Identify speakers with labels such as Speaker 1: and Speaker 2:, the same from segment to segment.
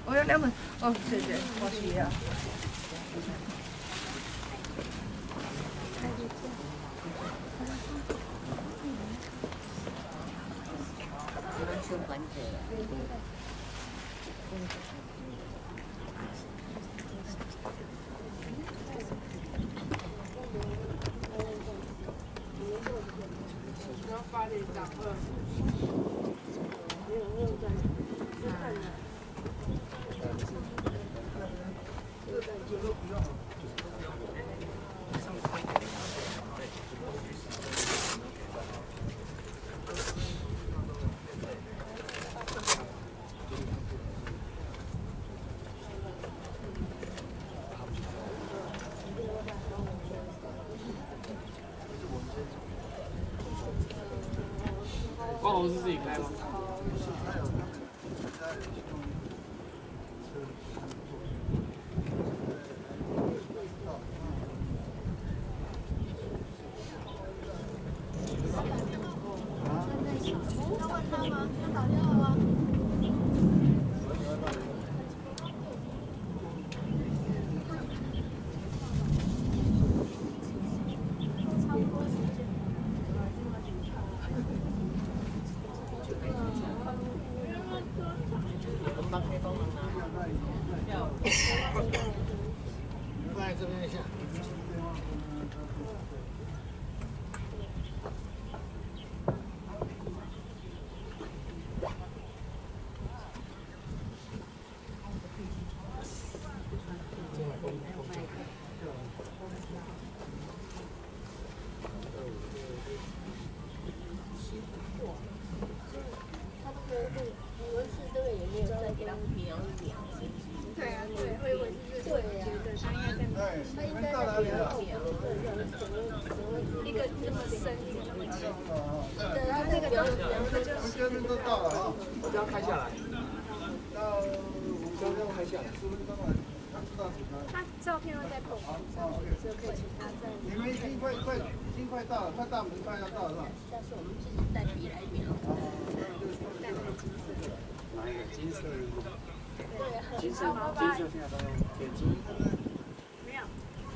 Speaker 1: 我要2本。哦，谢谢，我需要。
Speaker 2: 光头是自己开吗？
Speaker 3: 放在这边一下。
Speaker 4: 他照片会再 po 上去，就可以请他再。
Speaker 3: 你们已经快到了，快到门快要到了。
Speaker 4: 但是我们自己带笔来描。带那个金色的。
Speaker 2: 哪一个金色的？
Speaker 4: 对啊。
Speaker 2: 金色现在都用铁金。
Speaker 4: 没有。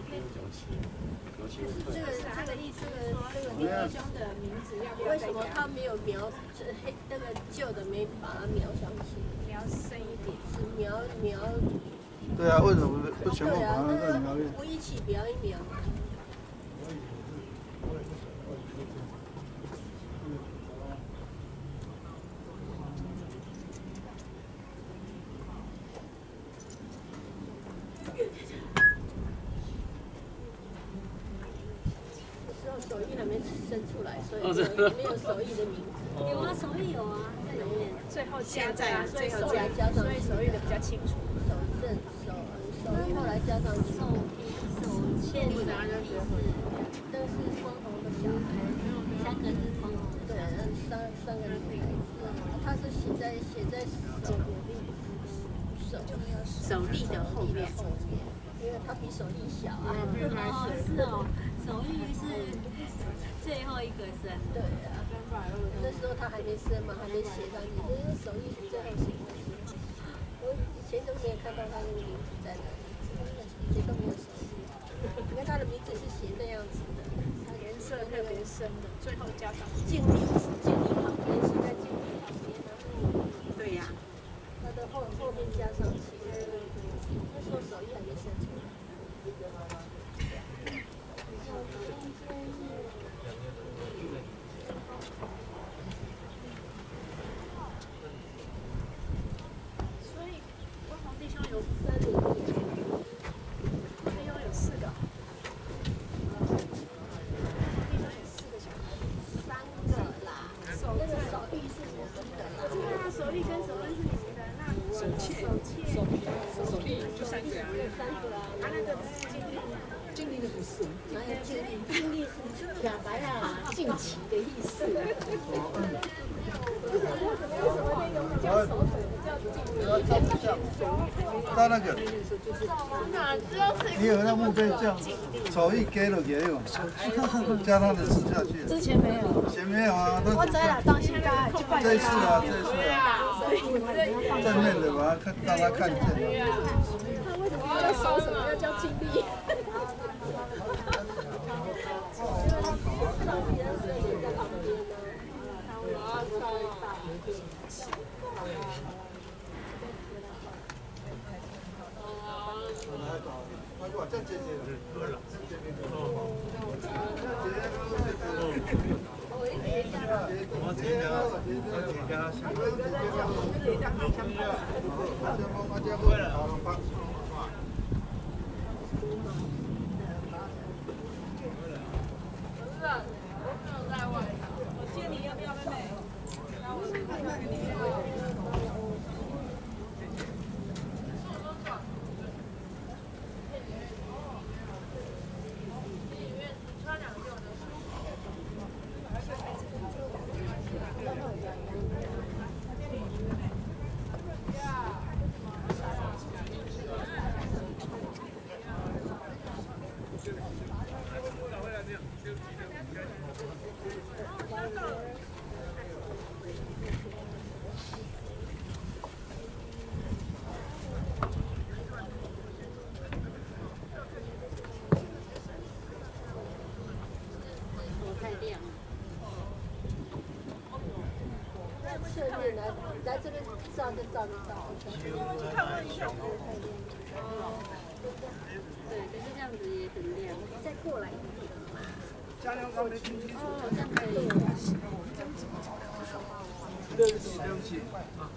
Speaker 2: 就是
Speaker 4: 这个意思，这个弟兄的名字要不要？为什么他没有描？那个旧的没把它描上去，描深一点，是描。
Speaker 3: 对啊，为什么不全部把它这个描？
Speaker 4: 不一起描一描。手艺还没生出来，所以没有手艺的名字。有啊，手艺有啊，在里面。最后加在，所以手艺加上，所以手艺的比较清楚。手艺后来加上手线，然后就结婚。那是光头的小孩，3个是光头的。对，三个女孩子。他是写在手艺的后面，因为他比手艺小啊。
Speaker 5: 哦，是哦，手艺是最后一个生。
Speaker 4: 对啊，那时候他还没生嘛，还没写上去，因为手艺是最后写的。我以前都没有看到他那个名字在哪里，以前都没有手艺。因为他的名字是写那样子的，颜色特别深的，最后加上敬礼旁边写在敬礼旁边，然后对呀，他的后面加上去，那时候手艺还没生出来。所以光头弟兄有3名，弟兄有4个。手艺跟手恩是你们的，那手艺就3个啊，那个经历的不是，哪有经历是讲白了近期的意思。
Speaker 3: 到那个，你有那墓碑这样，手艺给了也有，加他的字下去。
Speaker 4: 之前没有。
Speaker 3: 前没有啊，
Speaker 4: 我知啦，当时这一次
Speaker 3: 啊。 正面的把它看，让他看见。
Speaker 4: 他为什么要收什么？要叫经历？照片是也在旁边呢。侧面来这边照就照得到。对，可是这样子也很亮。再过来一点。加亮光没听清楚。哦，这样可以。
Speaker 3: 对不起，对不起。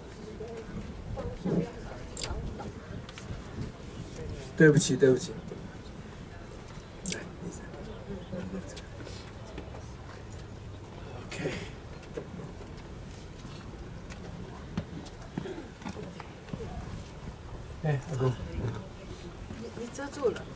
Speaker 3: 对不起，对不起。OK。哎，阿公。
Speaker 1: 你遮住了。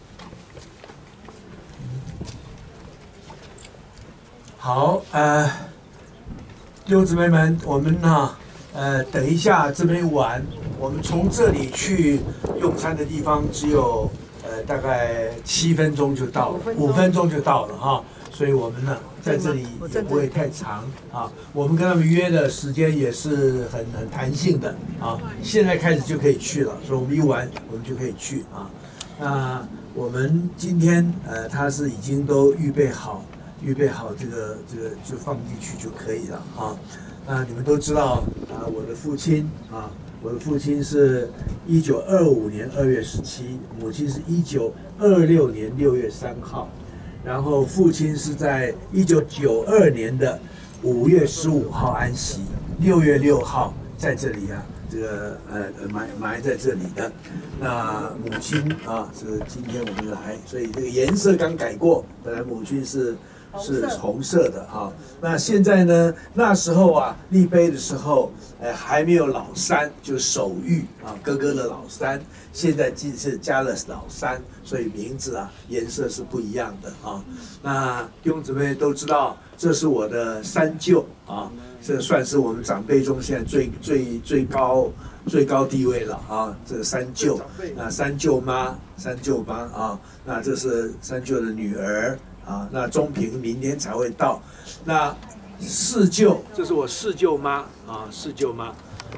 Speaker 3: 好，弟兄姊妹们，我们呢，等一下这边玩，我们从这里去用餐的地方只有大概7分钟就到了，5分钟就到了哈，所以我们呢在这里也不会太长啊。我们跟他们约的时间也是很弹性的啊，现在开始就可以去了，所以我们一玩我们就可以去啊。那我们今天他是已经都预备好这个就放进去就可以了啊。那你们都知道啊，我的父亲是1925年2月17，母亲是1926年6月3号，然后父亲是在1992年的5月15号安息，6月6号在这里啊，这个埋在这里的。那母亲啊，是今天我们来，所以这个颜色刚改过，本来母亲是红色的啊。那现在呢？那时候啊，立碑的时候，还没有老三，就手玉啊，哥哥的老三。现在是加了老三，所以名字啊颜色是不一样的啊。那弟兄姊妹都知道，这是我的三舅啊，这算是我们长辈中现在最高地位了啊。这个三舅啊，三舅妈啊，那这是三舅的女儿。啊，那中平明天才会到。那四舅，这是我四舅妈啊，四舅妈，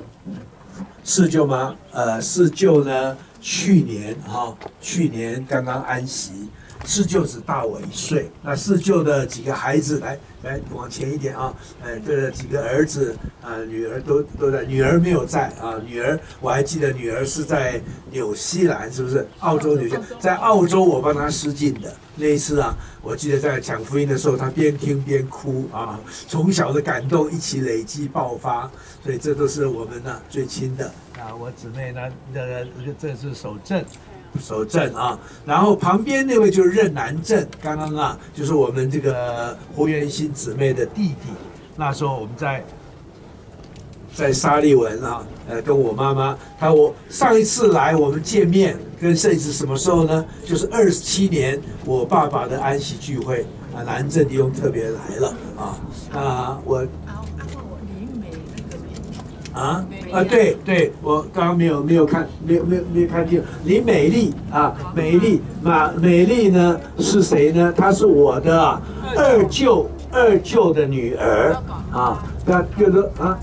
Speaker 3: 四舅呢，去年刚刚安息，四舅只大我1岁。那四舅的几个孩子，来往前一点啊，这几个儿子啊，女儿都在，女儿没有在啊，女儿我还记得女儿是在纽西兰，是不是？澳洲纽西兰，在澳洲我帮她施浸的。那一次啊，我记得在讲福音的时候，他边听边哭啊，从小的感动一起累积爆发，所以这都是我们呢最亲的啊。我姊妹呢，这是守正啊，然后旁边那位就是任南正，刚刚啊就是我们这个胡元新姊妹的弟弟。那时候我们在沙利文啊，跟我妈妈，我上一次来我们见面，跟这一次什么时候呢？就是27年我爸爸的安息聚会啊，南正弟兄特别来了啊。那我对，我刚刚没有看见林美丽啊，美丽呢是谁呢？她是我的二舅的女儿啊，那就是啊。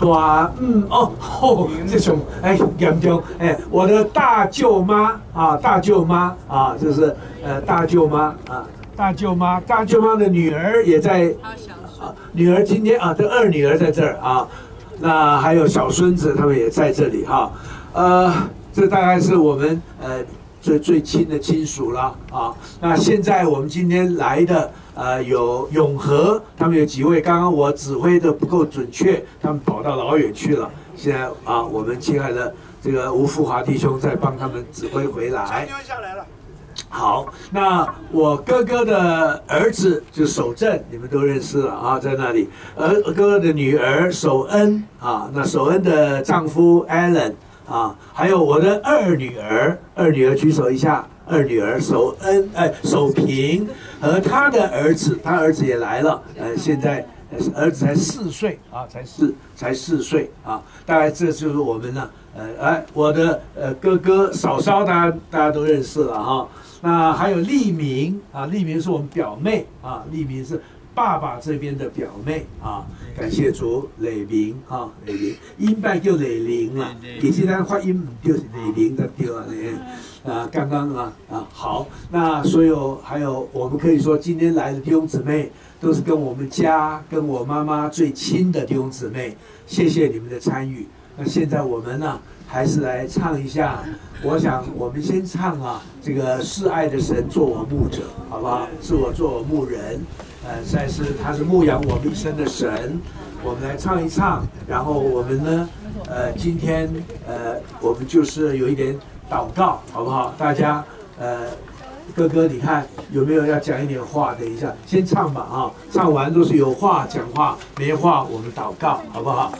Speaker 3: 这种严重我的大舅妈就是大舅妈大舅妈的女儿也在女儿今天这二女儿在这儿那还有小孙子他们也在这里这大概是我们最亲的亲属了那现在我们今天来的有永和，他们有几位，刚刚我指挥的不够准确，他们跑到老远去了。现在我们亲爱的这个吴富华弟兄在帮他们指挥回来。
Speaker 2: 下来了。
Speaker 3: 好，那我哥哥的儿子就守正，你们都认识了在那里。哥哥的女儿守恩那守恩的丈夫 Alan 还有我的二女儿举手一下。二女儿守平和他的儿子，他儿子也来了，现在儿子才4岁才4岁大概这就是我们呢，我的哥哥嫂嫂，大家都认识了那还有丽明丽明是我们表妹丽明是爸爸这边的表妹感谢主，磊明磊明音拜叫磊玲啦，其实咱发音唔对是磊明的对刚刚好，那还有我们可以说今天来的弟兄姊妹都是跟我们家跟我妈妈最亲的弟兄姊妹，谢谢你们的参与。那现在我们呢还是来唱一下，我想我们先唱这个是爱的神做我牧者，好不好？是我做我牧人，实在是他是牧养我们一生的神。我们来唱一唱，然后我们呢今天我们就是有一点祷告，好不好？大家哥哥你看有没有要讲一点话？等一下先唱吧唱完都是有话讲话，没话我们祷告，好不好？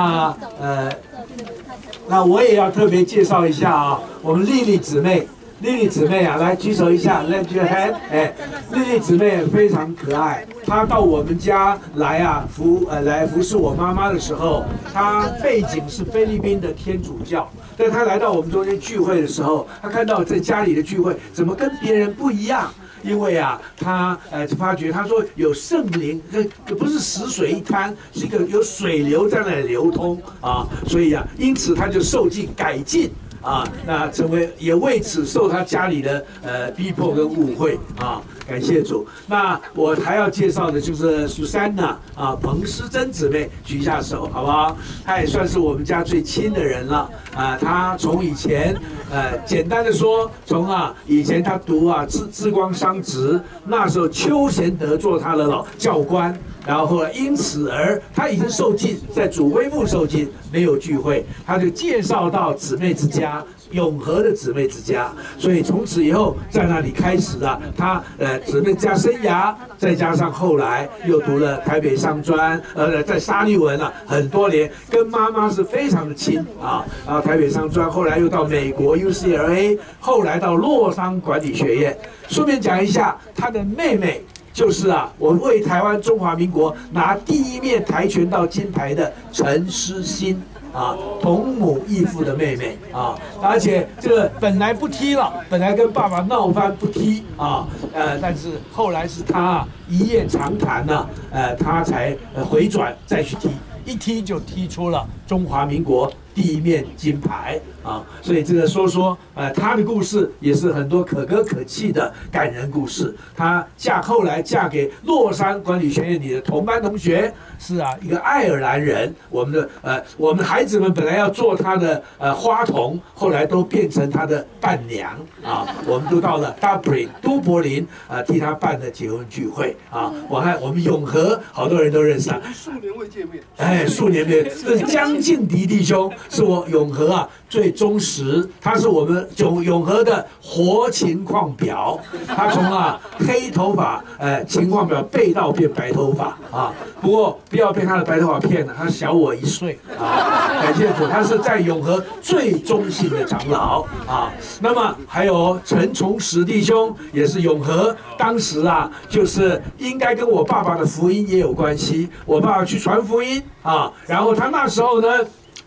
Speaker 3: 那我也要特别介绍一下我们丽丽姊妹来举手一下 ，Let your hand。丽丽姊妹非常可爱，她到我们家来来服侍我妈妈的时候，她背景是菲律宾的天主教，但她来到我们中间聚会的时候，她看到在家里的聚会怎么跟别人不一样。因为他发觉他说有圣灵，不是死水一滩，是一个有水流在那里流通所以因此他就受尽改进那成为也为此受他家里的逼迫跟误会感谢主。那我还要介绍的就是Susanna彭诗珍姊妹，举一下手好不好？她也算是我们家最亲的人了她从以前简单的说，从以前她读智光商职，那时候邱贤德做她的老教官。然后后来因此而他已经受尽，在主恢复受尽，没有聚会，他就介绍到姊妹之家，永和的姊妹之家，所以从此以后在那里开始他姊妹家生涯，再加上后来又读了台北商专，在沙利文很多年，跟妈妈是非常的亲然后台北商专，后来又到美国 UCLA， 后来到洛桑管理学院。顺便讲一下，他的妹妹。就是我为台湾中华民国拿第1面跆拳道金牌的陈诗欣同母异父的妹妹而且这个本来不踢了，本来跟爸爸闹翻不踢但是后来是他一夜长谈他才回转再去踢，一踢就踢出了中华民国第1面金牌所以这个说她的故事也是很多可歌可泣的感人故事。她后来嫁给洛杉管理学院里的同班同学，是一个爱尔兰人。我们孩子们本来要做她的花童，后来都变成她的伴娘我们都到了都柏林替她办的结婚聚会我们永和好多人都认识
Speaker 2: 数年未见面
Speaker 3: 数年没见，这是江敬迪弟兄，是我永和最忠实，他是我们永和的活情况表，他从黑头发情况表背到变白头发不过不要被他的白头发骗了，他小我1岁感谢主，他是在永和最忠心的长老那么还有陈崇实弟兄，也是永和当时就是应该跟我爸爸的福音也有关系，我爸爸去传福音然后他那时候呢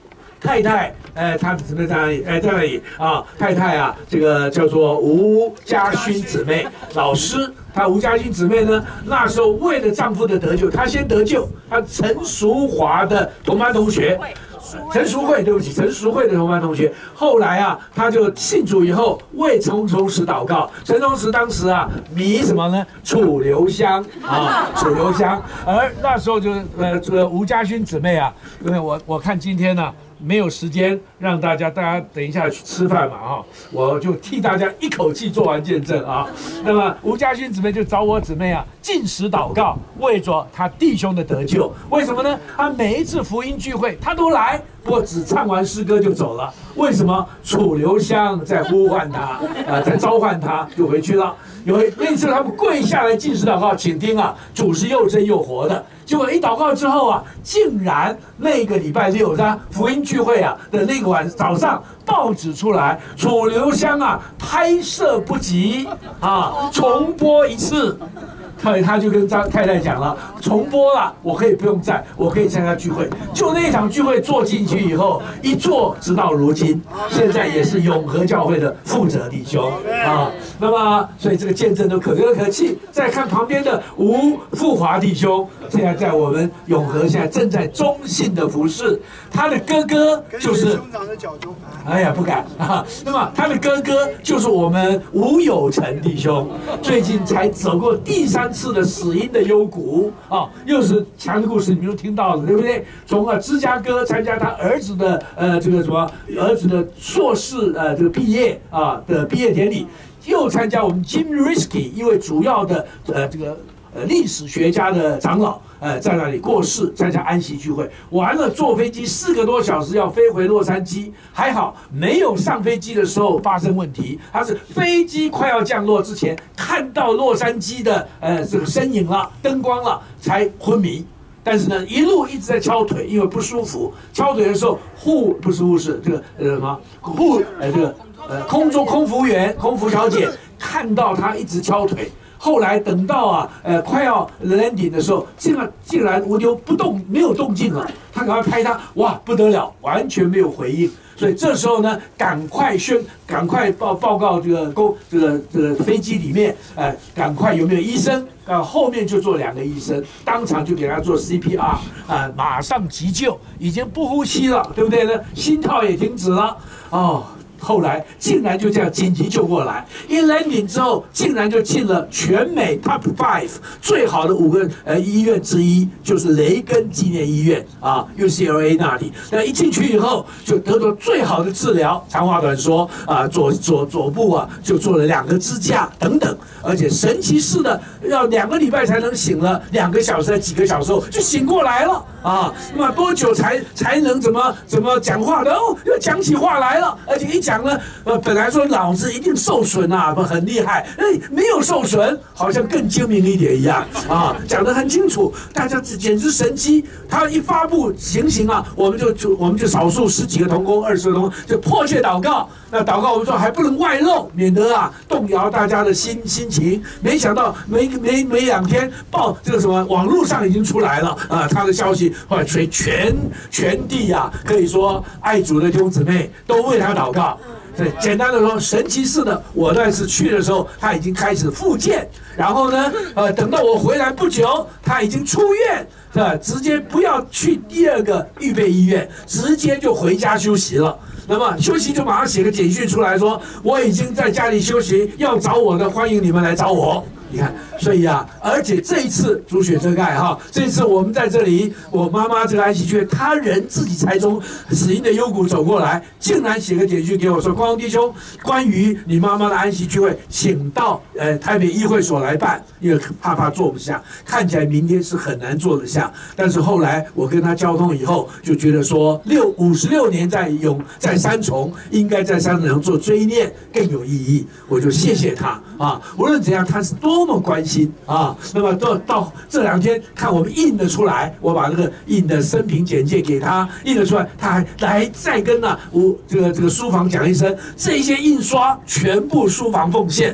Speaker 3: 太太，她的姊妹在哪里？在那里啊，太太啊，这个叫做吴家勋姊妹，老师。她吴家勋姊妹呢，那时候为了丈夫的得救，她先得救。她陈淑华的同班同学。陈淑慧，对不起，陈淑慧的同班同学。后来啊，他就信主以后为陈同时祷告。陈同时当时啊迷什么呢？楚留香啊，楚留香。而那时候就是这个吴家勋姊妹啊，因为我看今天呢、没有时间让大家等一下去吃饭嘛啊，我就替大家一口气做完见证啊。那么吴家勋姊妹就找我姊妹啊禁食祷告，为着他弟兄的得救。为什么呢？他每一次福音聚会他都来，不过只唱完诗歌就走了。为什么？楚留香在呼唤他，在召唤他，就回去了。那次他们跪下来禁食祷告，请听啊，主是又真又活的。结果一祷告之后啊，竟然那个礼拜六的福音聚会啊的那个早上，报纸出来，楚留香啊拍摄不及啊，重播一次。他就跟太太讲了，重播了，我可以不用在，我可以参加聚会。就那场聚会坐进去以后，一坐直到如今，现在也是永和教会的负责弟兄啊。那么，所以这个见证都可歌可泣。再看旁边的吴富华弟兄，现在在我们永和现在正在忠信的服侍，他的哥哥就是
Speaker 6: 兄长的脚中。
Speaker 3: 哎呀，不敢啊！那么他的哥哥就是我们吴有成弟兄，最近才走过第3次的死因的幽谷啊，又是强的故事，你们都听到了，对不对？从芝加哥参加他儿子的这个什么儿子的硕士这个毕业的毕业典礼，又参加我们 Jim Risky 一位主要的这个历史学家的长老。在那里过世，参加安息聚会，完了坐飞机4个多小时要飞回洛杉矶，还好没有上飞机的时候发生问题，他是飞机快要降落之前看到洛杉矶的这个身影了，灯光了，才昏迷。但是呢，一路一直在敲腿，因为不舒服。敲腿的时候，不是护士，这个什么空中空服员、空服小姐看到他一直敲腿。后来等到快要 landing 的时候，竟然无丢不动，没有动静了。他赶快拍他，哇，不得了，完全没有回应。所以这时候呢，赶快报告这个飞机里面，赶快有没有医生？后面就坐2个医生，当场就给他做 CPR， 马上急救，已经不呼吸了，对不对呢？心跳也停止了，哦。后来竟然就这样紧急救过来，一 landing 之后，竟然就进了全美 top 5最好的5个医院之一，就是雷根纪念医院啊 ，UCLA 那里。那一进去以后，就得到最好的治疗。长话短说啊，左部啊就做了2个支架等等，而且神奇似的，要2个礼拜才能醒了，2个小时、几个小时后就醒过来了啊。那么多久才能怎么讲话的？哦，又讲起话来了，而且一讲。本来说脑子一定受损啊，很厉害，没有受损，好像更精明一点一样啊，讲得很清楚，大家简直神机。他一发布行刑啊，我们就少数10几个同工、20个同工就迫切祷告。那祷告我们说还不能外露，免得动摇大家的心情。没想到没2天这个什么网络上已经出来了啊，他的消息后来全地可以说爱主的弟兄姊妹都为他祷告。对，简单的说，神奇似的。我那次去的时候，他已经开始复健，然后呢，等到我回来不久，他已经出院，是吧？直接不要去第2个预备医院，直接就回家休息了。那么休息就马上写个简讯出来说，我已经在家里休息，要找我的欢迎你们来找我。你看，所以而且这一次主雪遮盖这一次我们在这里，我妈妈这个安息聚会，她人自己才从死荫的幽谷走过来，竟然写个简讯给我说，光荣弟兄，关于你妈妈的安息聚会，请到台北议会所来办，因为怕坐不下，看起来明天是很难坐得下。但是后来我跟她交通以后，就觉得说56年在三重，应该在三重做追念更有意义，我就谢谢她无论怎样，她是多么关心那么到这2天看我们印得出来，我把那个印的生平简介给他印得出来，他还来再跟这个书房讲一声，这些印刷全部书房奉献。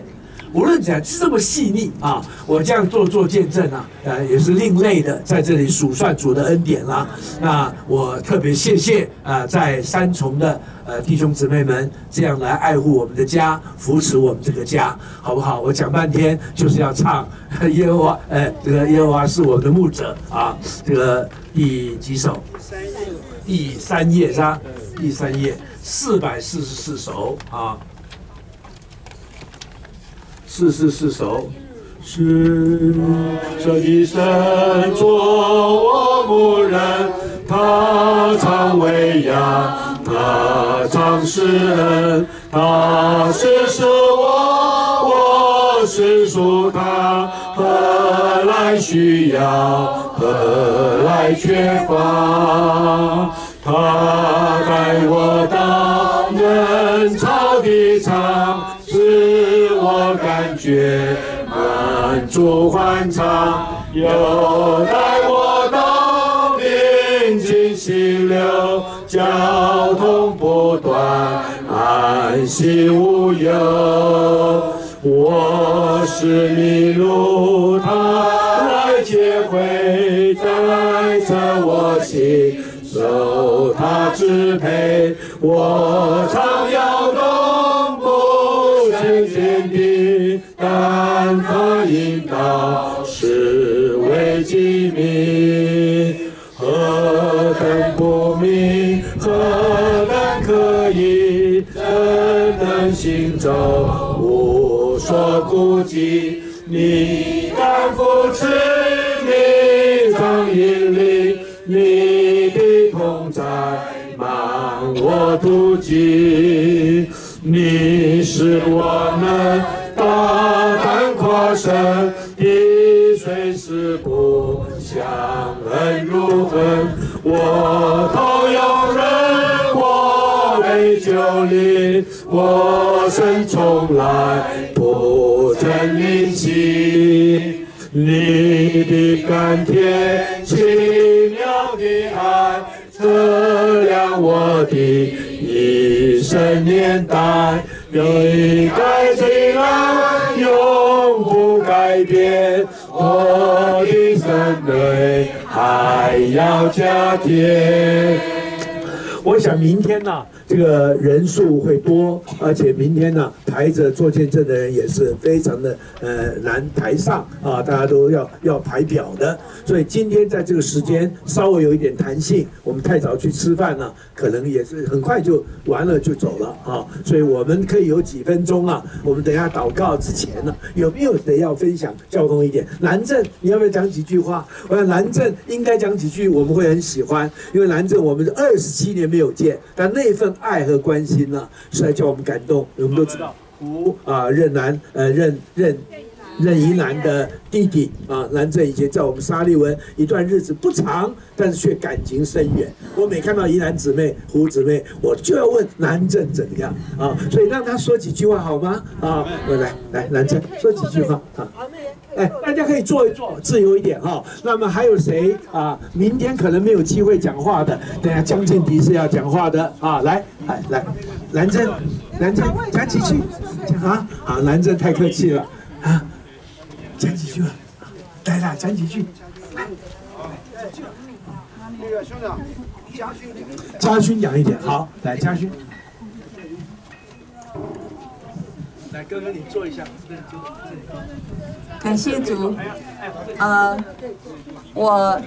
Speaker 3: 无论怎样这么细腻啊，我这样做见证啊，也是另类的，在这里数算主的恩典啦。那我特别谢谢在三重的弟兄姊妹们这样来爱护我们的家，扶持我们这个家，好不好？我讲半天就是要唱耶和华，这个耶和华是我们的牧者啊，这个第几首？第3页是吧？第3页444首啊，444首。是这一生做我牧人，他常喂养，他常施恩，他是属我是属他，何来需要，何来缺乏？他带我到人潮的场，使我感觉满足欢畅，又带我到宁静溪流，交通不断，安息无忧。我是迷路，他来接回，带着我心，受他支配。我常摇动，不曾坚定，但他引导，是为己民。何等不明，何等可疑，怎能行走，无所顾忌。你敢扶持，你常引领，你的同在满我途径。你使我能大胆跨身，滴水四步，相恩如痕。我头有人，我为救灵，我生从来不曾离弃。你的甘甜，奇妙的爱，测量我的一生年代，有一代最爱，永不改变。我的生内还要加添。我想明天呢，这个人数会多，而且明天呢，排着做见证的人也是非常的难排上啊，大家都要排表的。所以今天在这个时间稍微有一点弹性，我们太早去吃饭呢，可能也是很快就完了就走了啊。所以我们可以有几分钟啊，我们等一下祷告之前呢，有没有人要分享交通一点？蓝正，你要不要讲几句话？我想蓝正应该讲几句，我们会很喜欢，因为蓝正我们是27年没有见，但那份爱和关心呢，实在叫我们感动。我们都知道胡任宜兰的弟弟啊，蓝正以前在我们沙利文一段日子不长，但是却感情深远。我每看到宜兰姊妹、胡姊妹，我就要问蓝正怎样啊？所以让他说几句话好吗？啊，我来，蓝正说几句话啊。大家可以坐一坐，自由一点哈。那么还有谁啊？明天可能没有机会讲话的，等下江建迪是要讲话的啊。来，蓝正讲几句啊？好，蓝正太客气了啊。讲几句吧，来啦，讲几句。
Speaker 2: 那个兄长，
Speaker 3: 家勋讲一点，好，来家勋。来，哥哥你坐一下。
Speaker 6: 感谢主，我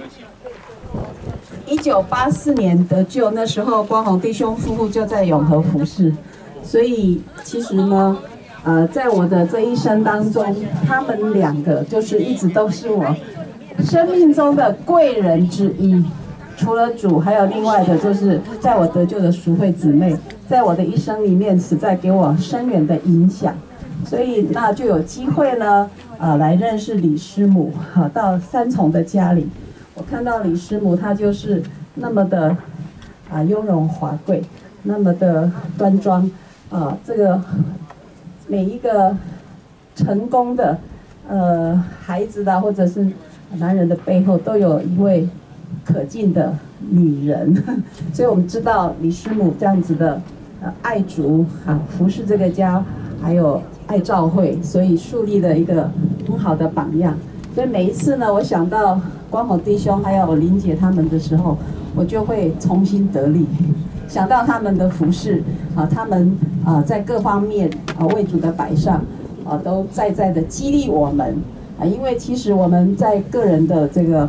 Speaker 6: 1984年得救，那时候光宏弟兄夫妇就在永和服事，所以其实呢，在我的这一生当中，他们2个就是一直都是我生命中的贵人之一。除了主，还有另外的，就是在我得救的赎会姊妹，在我的一生里面，实在给我深远的影响。所以那就有机会呢，来认识李师母，到三重的家里，我看到李师母，她就是那么的雍容华贵，那么的端庄，这个每一个成功的孩子的或者是男人的背后，都有一位可敬的女人，所以我们知道李师母这样子的爱主服侍这个家。 还有爱教会，所以树立了一个很好的榜样。所以每一次呢，我想到光宏弟兄还有林姐他们的时候，我就会重新得力。想到他们的服事啊，他们在各方面为主的摆上都在的激励我们啊，因为其实我们在个人的这个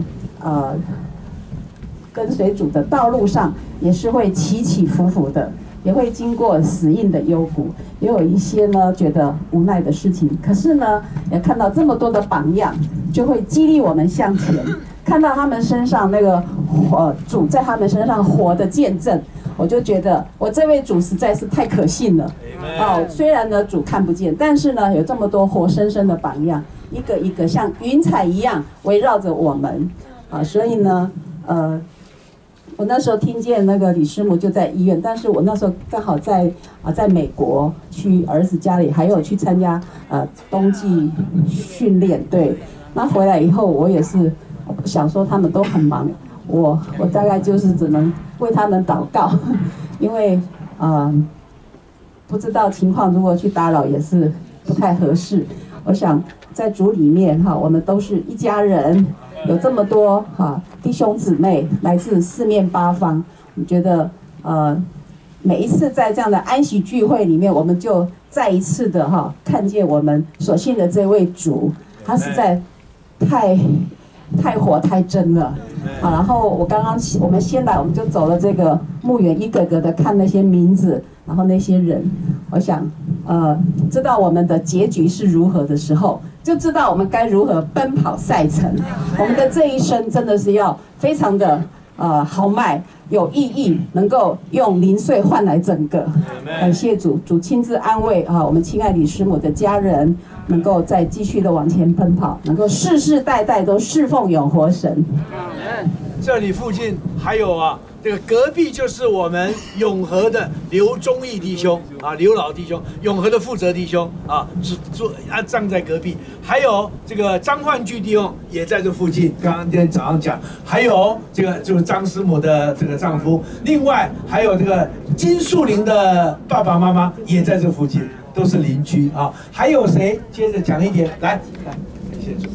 Speaker 6: 跟随主的道路上，也是会起起伏伏的，也会经过死荫的幽谷，也有一些呢觉得无奈的事情。可是呢，也看到这么多的榜样，就会激励我们向前。看到他们身上那个主在他们身上活的见证，我就觉得我这位主实在是太可信了。虽然呢主看不见，但是呢有这么多活生生的榜样，一个一个像云彩一样围绕着我们所以呢我那时候听见那个李师母就在医院，但是我那时候刚好在美国去儿子家里，还有去参加冬季训练。对，那回来以后我也是想说他们都很忙，我大概就是只能为他们祷告，因为不知道情况如果去打扰也是不太合适。我想在主里面我们都是一家人，有这么多弟兄姊妹来自四面八方，我觉得每一次在这样的安息聚会里面，我们就再一次的看见我们所信的这位主，他实在太活太真了然后我们先来，我们就走了这个墓园，一个个的看那些名字，然后那些人，我想知道我们的结局是如何的时候，就知道我们该如何奔跑赛程。我们的这一生真的是要非常的豪迈有意义，能够用零碎换来整个。感谢主亲自安慰我们亲爱李师母的家人，能够再继续的往前奔跑，能够世世代代都侍奉永活神。
Speaker 3: 这里附近还有这个隔壁就是我们永和的刘忠义弟兄刘老弟兄，永和的负责弟兄葬在隔壁，还有这个张焕聚弟兄也在这附近。刚刚今天早上讲，还有这个就是张师母的这个丈夫，另外还有这个金树林的爸爸妈妈也在这附近，都是邻居还有谁？接着讲一点，来，感谢主。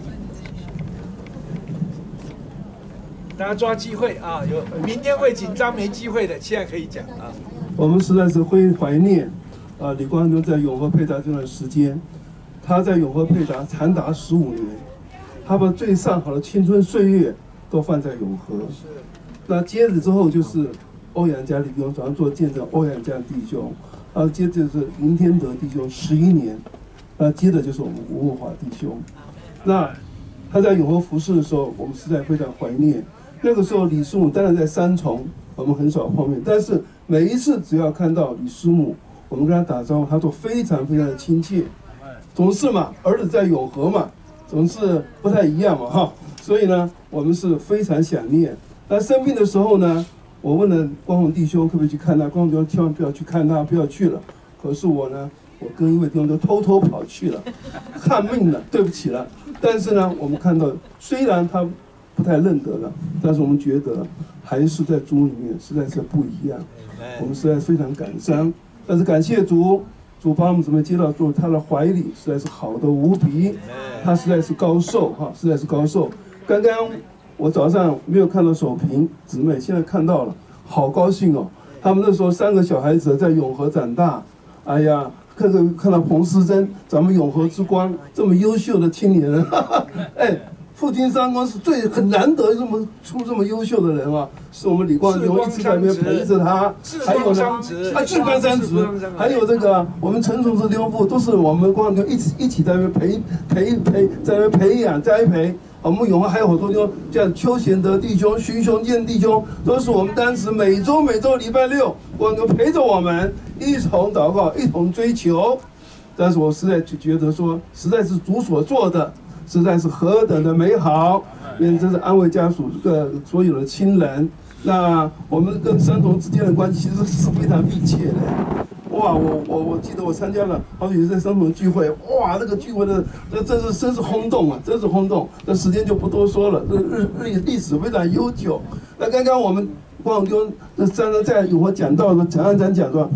Speaker 3: 大家抓机会有明天会紧张没机会的，现在可以讲
Speaker 7: 我们实在是会怀念李光中在永和配达这段时间，他在永和配达长达15年，他把最上好的青春岁月都放在永和。那接着之后就是欧阳家弟兄，早上做见证，欧阳家弟兄，接着是林天德弟兄11年，接着就是我们吴文华弟兄。那他在永和服侍的时候，我们实在非常怀念。那个时候李师母当然在三重，我们很少碰面，但是每一次只要看到李师母，我们跟他打招呼，他都非常非常的亲切。总是嘛，儿子在永和嘛，总是不太一样嘛所以呢，我们是非常想念。那生病的时候呢，我问了光宏弟兄可不可以去看他，光宏弟兄千万不要去看他，不要去了。可是我呢，我跟一位弟兄就偷偷跑去了，看命了，对不起了。但是呢，我们看到虽然他不太认得了，但是我们觉得还是在主里面实在是不一样，我们实在非常感伤。但是感谢主，主把我们怎么接到他的怀里，实在是好的无比，他实在是高寿实在是高寿。刚刚我早上没有看到守平姊妹，现在看到了，好高兴他们那时候3个小孩子在永和长大，哎呀，看到彭思珍，咱们永和之光这么优秀的青年人，复兴三公是很难得出这么优秀的人是我们李光中一直在那边陪着他，还有呢，智光三直，还有这个我们陈崇志刘父都是我们光中一起在那边在那边培养栽培。我们永和还有好多弟兄，像邱贤德弟兄、徐雄健弟兄，都是我们当时每周礼拜6，光中陪着我们一同祷告，一同追求。但是我实在就觉得说，实在是主所做的。实在是何等的美好！因为这是安慰家属所有的亲人。那我们跟三同之间的关系其实是非常密切的。哇，我记得我参加了好几次在三同聚会，哇，那个聚会的真是轰动真是轰动。那时间就不多说了，这历史非常悠久。那刚刚我们光宏弟兄在永和讲道的陈安展讲说，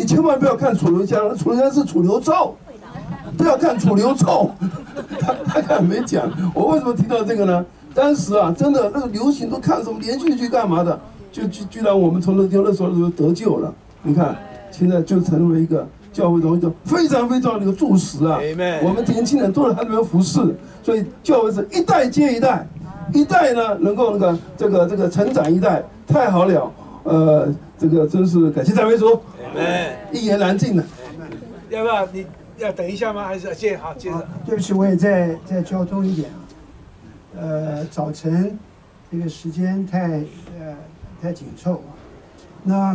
Speaker 7: 你千万不要看楚留香，楚留香是楚留胄，不要看楚留胄。他看没讲，我为什么提到这个呢？当时啊，真的那个流行都看什么连续剧干嘛的，居然我们从那时候就得救了。你看，现在就成为一个教会中一个非常非常的一个柱石啊。我们年轻人都在他那边服侍，所以教会是一代接一代，一代呢能够这个成长一代，太好了。这个真是感谢赞美主，一言难尽的。
Speaker 3: 要不要你要等一下吗？还是接好接着？
Speaker 8: 对不起，我也再交通一点啊。早晨这个时间太紧凑。那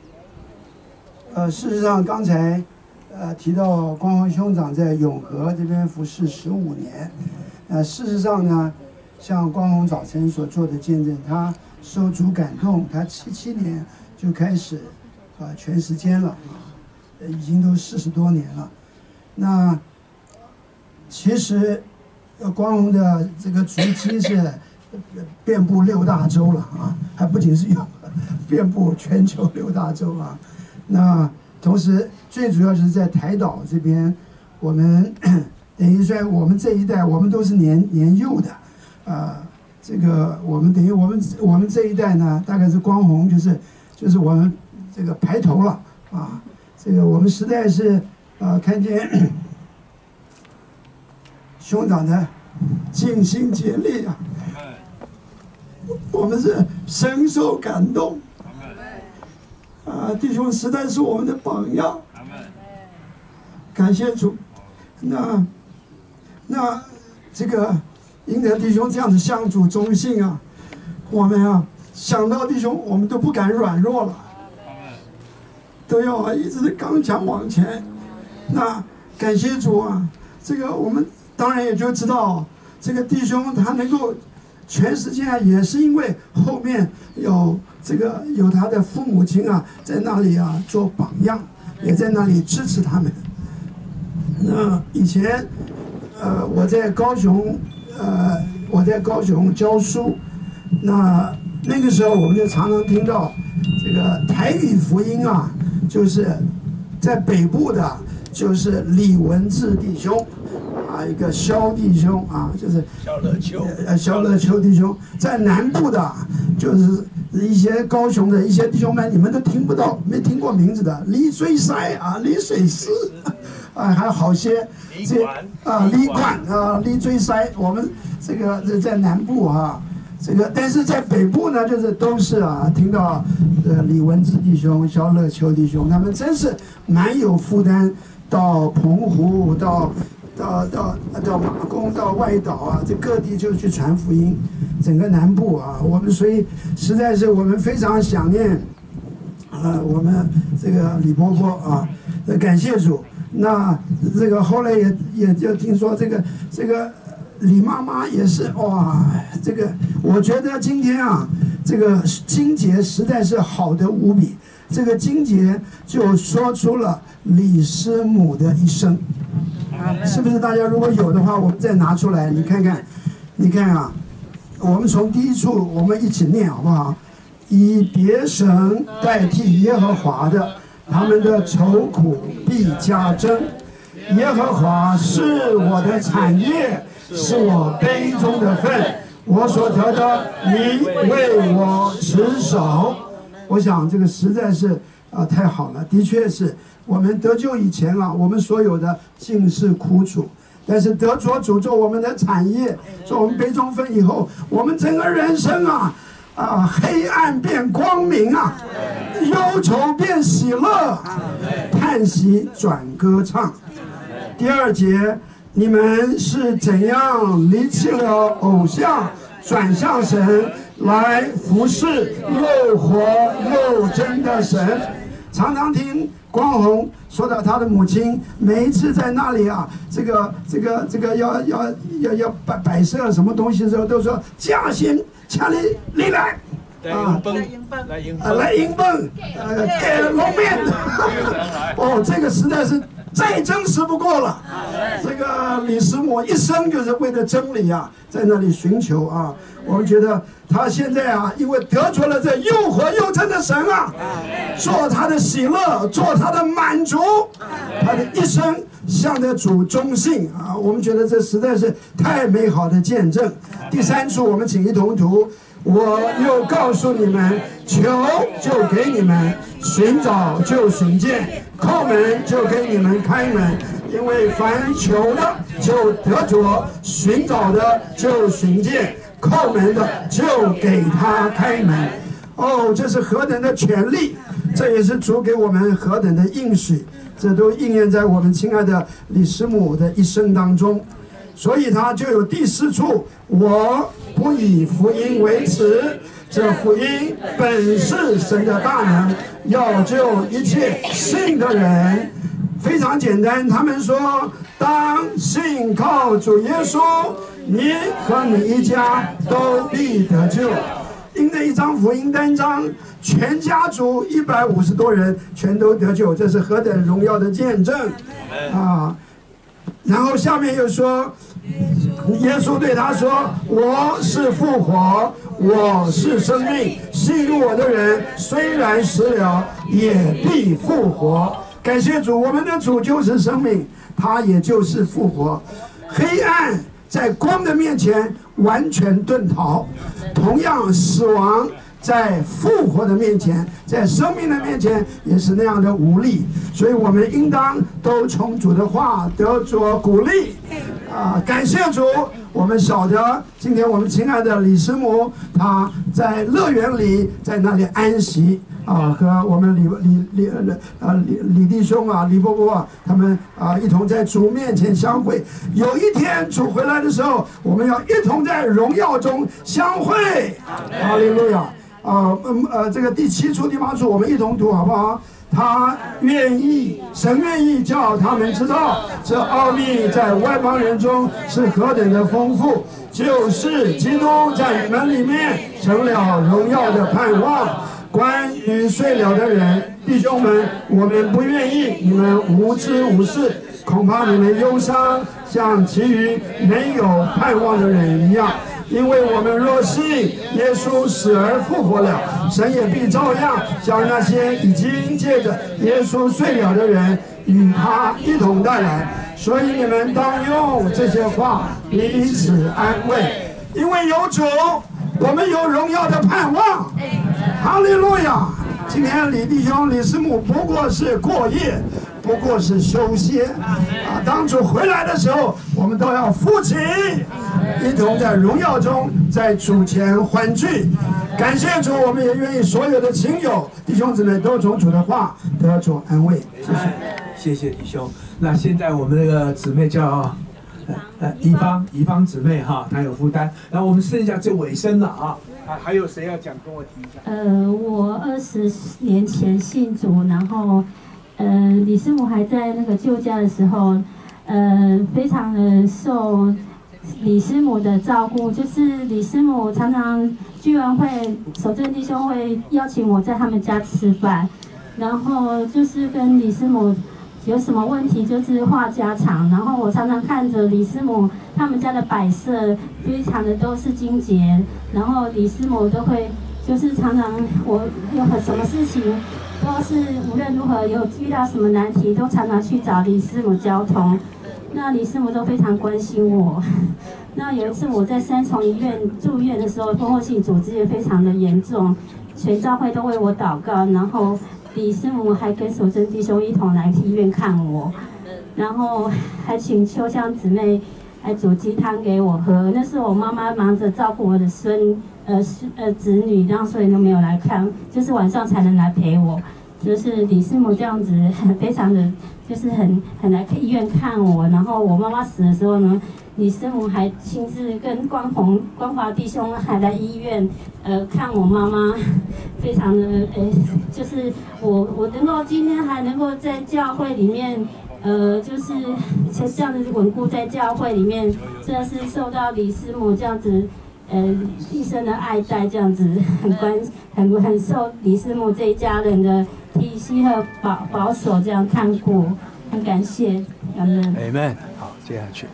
Speaker 8: 事实上刚才提到光宏兄长在永和这边服侍15年。事实上呢，像光宏早晨所做的见证，他受主感动，他77年就开始全时间了已经都40多年了。那其实光宏的这个足迹是遍布6大洲了啊，还不仅是有遍布全球6大洲啊。那同时最主要就是在台岛这边，我们等于说我们这一代我们都是年幼的，这个我们等于我们这一代呢，大概是光宏就是我们这个排头了啊。这个我们实在是看见兄长的尽心竭力啊，我们是深受感动。弟兄实在是我们的榜样。感谢主。那这个赢得弟兄这样的向主忠信啊，我们想到弟兄，我们都不敢软弱了，都要一直刚强往前。那感谢主啊，这个我们当然也就知道，这个弟兄他能够全时间也是因为后面有他的父母亲在那里做榜样，也在那里支持他们。那以前我在高雄教书，那个时候我们就常常听到这个台语福音就是在北部的，就是李文志弟兄一个萧弟兄就是萧乐秋弟兄，在南部的就是一些高雄的一些弟兄们，你们都听不到，没听过名字的李水塞李水师还有好些李款李水塞，我们这个在南部这个但是在北部呢，就是都是听到李文志弟兄、萧乐秋弟兄，他们真是蛮有负担，到澎湖到马公到外岛这各地就去传福音，整个南部我们所以实在是我们非常想念我们这个李伯伯感谢主。那这个后来也就听说这个李妈妈也是这个我觉得今天这个经节实在是好得无比，这个经节就说出了李师母的一生。是不是大家如果有的话，我们再拿出来，你看我们从第一处我们一起念好不好？以别神代替耶和华的，他们的愁苦必加增。耶和华是我的产业，是我杯中的份，我所得的，你为我持守。我想这个实在是太好了，的确是我们得救以前我们所有的尽是苦楚，但是得着主做我们的产业，做我们杯中分以后，我们整个人生黑暗变光明忧愁变喜乐，叹息转歌唱。第2节，你们是怎样离弃了偶像，转向神来服侍又活又真的神。常常听光宏说到他的母亲，每一次在那里这个要摆设什么东西的时候，都说嘉兴请你来来迎奔给龙面这个实在是再真实不过了。这个李师母一生就是为了真理啊，在那里寻求啊。我们觉得他现在啊，因为得着了这又活又真的神啊，做他的喜乐，做他的满足，他的一生向着主忠信啊。我们觉得这实在是太美好的见证。第3处，我们请一同读。我又告诉你们，求就给你们，寻找就寻见，叩门就给你们开门。因为凡求的就得着，寻找的就寻见，叩门的就给他开门。哦，这是何等的权利！这也是主给我们何等的应许，这都应验在我们亲爱的李师母的一生当中。所以他就有第4处，我不以福音为耻，这福音本是神的大能，要救一切信的人。非常简单，他们说，当信靠主耶稣，你和你一家都必得救。因这一张福音单张，全家族150多人全都得救，这是何等荣耀的见证啊！然后下面又说，耶稣对他说：“我是复活，我是生命，信入我的人，虽然死了，也必复活。”感谢主，我们的主就是生命，他也就是复活。黑暗在光的面前完全遁逃，同样死亡在复活的面前，在生命的面前也是那样的无力。所以我们应当都从主的话得着鼓励啊！感谢主，我们晓得今天我们亲爱的李师母，她在乐园里，在那里安息啊，和我们李弟兄啊、李伯伯啊，他们啊一同在主面前相会。有一天主回来的时候，我们要一同在荣耀中相会。哈利路亚！这个第7处、第8处，我们一同读好不好？他愿意，神愿意叫他们知道，这奥秘在外邦人中是何等的丰富，就是基督在你们里面成了荣耀的盼望。关于睡了的人，弟兄们，我们不愿意你们无知无事，恐怕你们忧伤，像其余没有盼望的人一样。因为我们若信耶稣死而复活了，神也必照样将那些已经借着耶稣睡了的人与他一同带来。所以你们当用这些话彼此安慰，因为有主，我们有荣耀的盼望。哈利路亚！今天李弟兄、李师母不过是过夜，不过是休歇啊！当主回来的时候，我们都要扶起，一同在荣耀中，在主前欢聚。感谢主，我们也愿意所有的亲友、弟兄姊妹都从主的话得着安慰。谢谢，
Speaker 3: 谢谢弟兄。那现在我们那个姊妹叫宜芳姊妹哈，她有负担。然后我们剩下就尾声了啊。还有谁要讲？跟我提一下。
Speaker 5: 我20年前信主，然后李师母还在那个旧家的时候，非常的受李师母的照顾，就是李师母常常聚完会，守正弟兄会邀请我在他们家吃饭，然后就是跟李师母有什么问题就是话家常，然后我常常看着李师母他们家的摆设，非常的都是精简，然后李师母都会就是常常我有什么事情都是无论如何有遇到什么难题，都常常去找李师母交通。那李师母都非常关心我。那有一次我在3重医院住院的时候，蜂窝性组织炎非常的严重，全教会都为我祷告，然后李师母还跟守正弟兄一同来医院看我，然后还请秋香姊妹还煮鸡汤给我喝。那时候我妈妈忙着照顾我的子女，然后所以都没有来看，就是晚上才能来陪我。就是李师母这样子，非常的，就是很来医院看我。然后我妈妈死的时候呢，李师母还亲自跟光华弟兄还来医院，看我妈妈，非常的，就是我能够今天还能够在教会里面，就是这样子稳固在教会里面，真的是受到李师母这样子。一生的爱戴，这样子很受李师母这一家人的体恤和保守，这样看顾， 很感谢，感恩。
Speaker 3: Amen。好，接下去。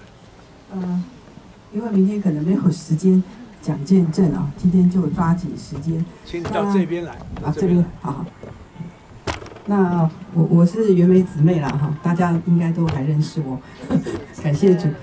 Speaker 9: 因为明天可能没有时间讲见证啊，今天就抓紧时间。
Speaker 3: 请你到这边来。
Speaker 9: 这边好。那我是袁梅姊妹啦哈，大家应该都还认识我，感谢主。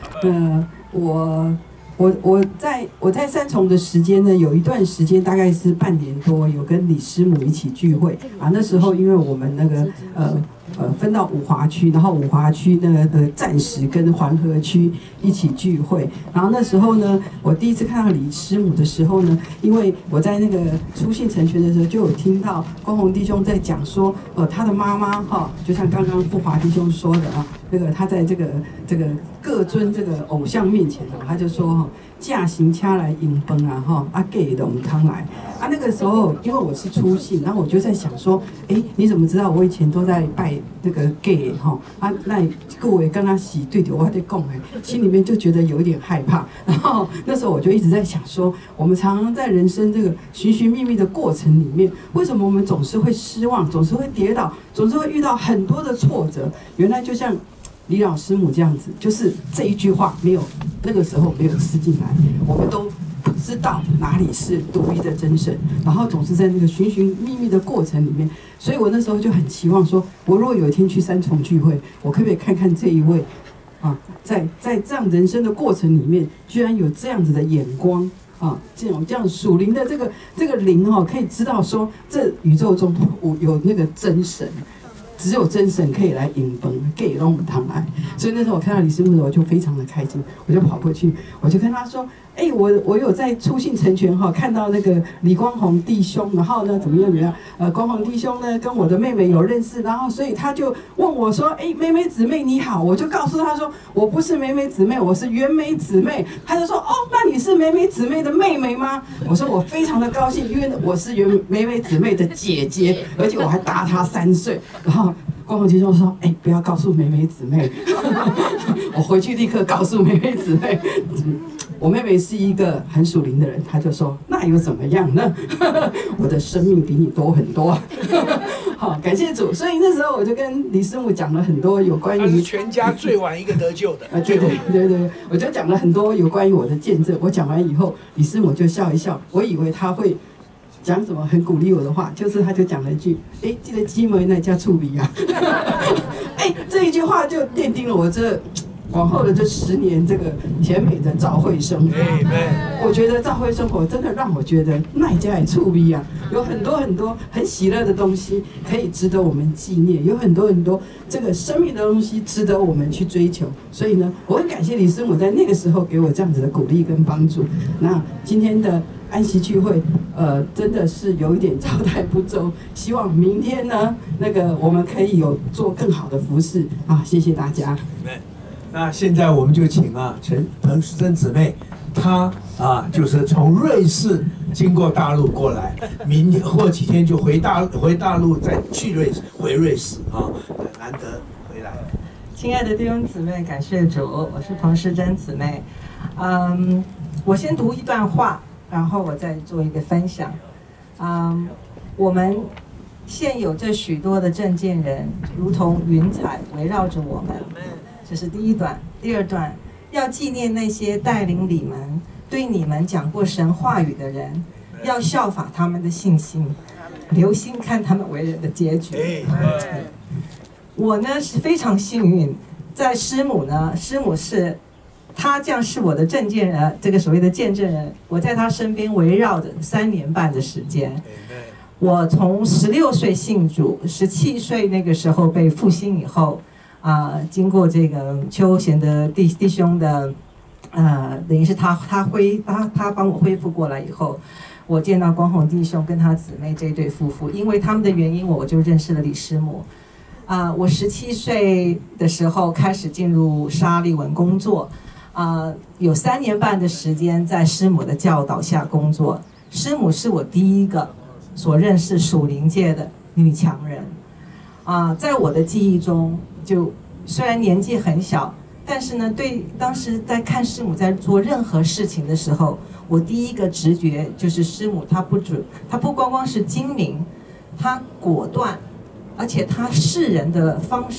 Speaker 9: 我在三重的时间呢，有一段时间大概是半年多，有跟李师母一起聚会啊。那时候因为我们那个分到五华区，然后五华区那个暂时跟环河区一起聚会。然后那时候呢，我第一次看到李师母的时候呢，因为我在那个初信成全的时候，就有听到光宏弟兄在讲说，他的妈妈哈，就像刚刚富华弟兄说的啊，那个他在这个各尊这个偶像面前啊，他就说哈，驾行掐来迎崩啊哈，啊给龙康来啊。那个时候因为我是初信，然后我就在想说，你怎么知道我以前都在拜那个 gay 哈啊？那各位跟他洗对的，我还在讲心里面就觉得有点害怕。然后那时候我就一直在想说，我们常常在人生这个寻寻觅觅的过程里面，为什么我们总是会失望，总是会跌倒，总是会遇到很多的挫折？原来就像李老师母这样子，就是这一句话没有那个时候没有吃进来，我们都不知道哪里是独一的真神，然后总是在那个寻寻觅觅的过程里面，所以我那时候就很期望说，我如果有一天去三重聚会，我可不可以看看这一位啊，在这样人生的过程里面，居然有这样子的眼光啊，这样属灵的这个灵哦，可以知道说，这宇宙中有那个真神。只有真神可以来引崩，给弄堂来。所以那时候我看到李师母的时候，我就非常的开心，我就跑过去，我就跟他说：“我有在初信成全哈，看到那个李光宏弟兄，然后呢怎么样？光宏弟兄呢跟我的妹妹有认识，然后所以他就问我说：妹妹姊妹你好。我就告诉他说：我不是妹妹姊妹，我是袁梅姊妹。他就说：哦，那你是妹妹姊妹的妹妹吗？我说我非常的高兴，因为我是妹妹姊妹的姐姐，而且我还大她3岁。然后光宏弟兄说：不要告诉妹妹姊妹。我回去立刻告诉妹妹姊妹。我妹妹是一个很属灵的人，她就说：那又怎么样呢？我的生命比你多很多。好，感谢主。所以那时候我就跟李师母讲了很多有关于，
Speaker 3: 他是全家最晚一个得救的。
Speaker 9: 对，我就讲了很多有关于我的见证。我讲完以后，李师母就笑一笑，我以为她会讲什么很鼓励我的话，就是他就讲了一句：这个鸡梅那家处理啊。这一句话就奠定了我往后的这10年这个甜美的教会生活。我觉得教会生活真的让我觉得那家也触逼啊，有很多很多很喜乐的东西可以值得我们纪念，有很多很多这个生命的东西值得我们去追求。所以呢，我很感谢李师母在那个时候给我这样子的鼓励跟帮助。那今天的安息聚会，真的是有一点招待不周，希望明天呢，我们可以有做更好的服事啊！谢谢大家。
Speaker 3: 那现在我们就请彭淑珍姊妹，她就是从瑞士经过大陆过来，明天或几天就回大陆，再去回瑞士啊，难得回来。
Speaker 10: 亲爱的弟兄姊妹，感谢主，我是彭淑珍姊妹。我先读一段话，然后我再做一个分享。我们现有这许多的证件人，如同云彩围绕着我们。这是第一段。第二段，要纪念那些带领你们、对你们讲过神话语的人，要效法他们的信心，留心看他们为人的结局。我呢是非常幸运，在师母是他这样是我的证件人，这个所谓的见证人，我在他身边围绕着3年半的时间。我从16岁信主，17岁那个时候被复兴以后。经过这个邱贤的弟兄的，等于是他帮我恢复过来以后，我见到光宏弟兄跟他姊妹这一对夫妇，因为他们的原因，我就认识了李师母。我17岁的时候开始进入沙利文工作，有3年半的时间在师母的教导下工作。师母是我第一个所认识属灵界的女强人。在我的记忆中，就虽然年纪很小，但是呢，对当时在看师母在做任何事情的时候，我第一个直觉就是师母她不光光是精明，她果断，而且她示人的方式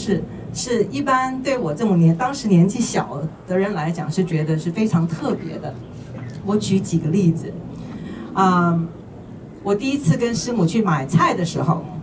Speaker 10: 是一般对我这么当时年纪小的人来讲是觉得是非常特别的。我举几个例子，我第一次跟师母去买菜的时候，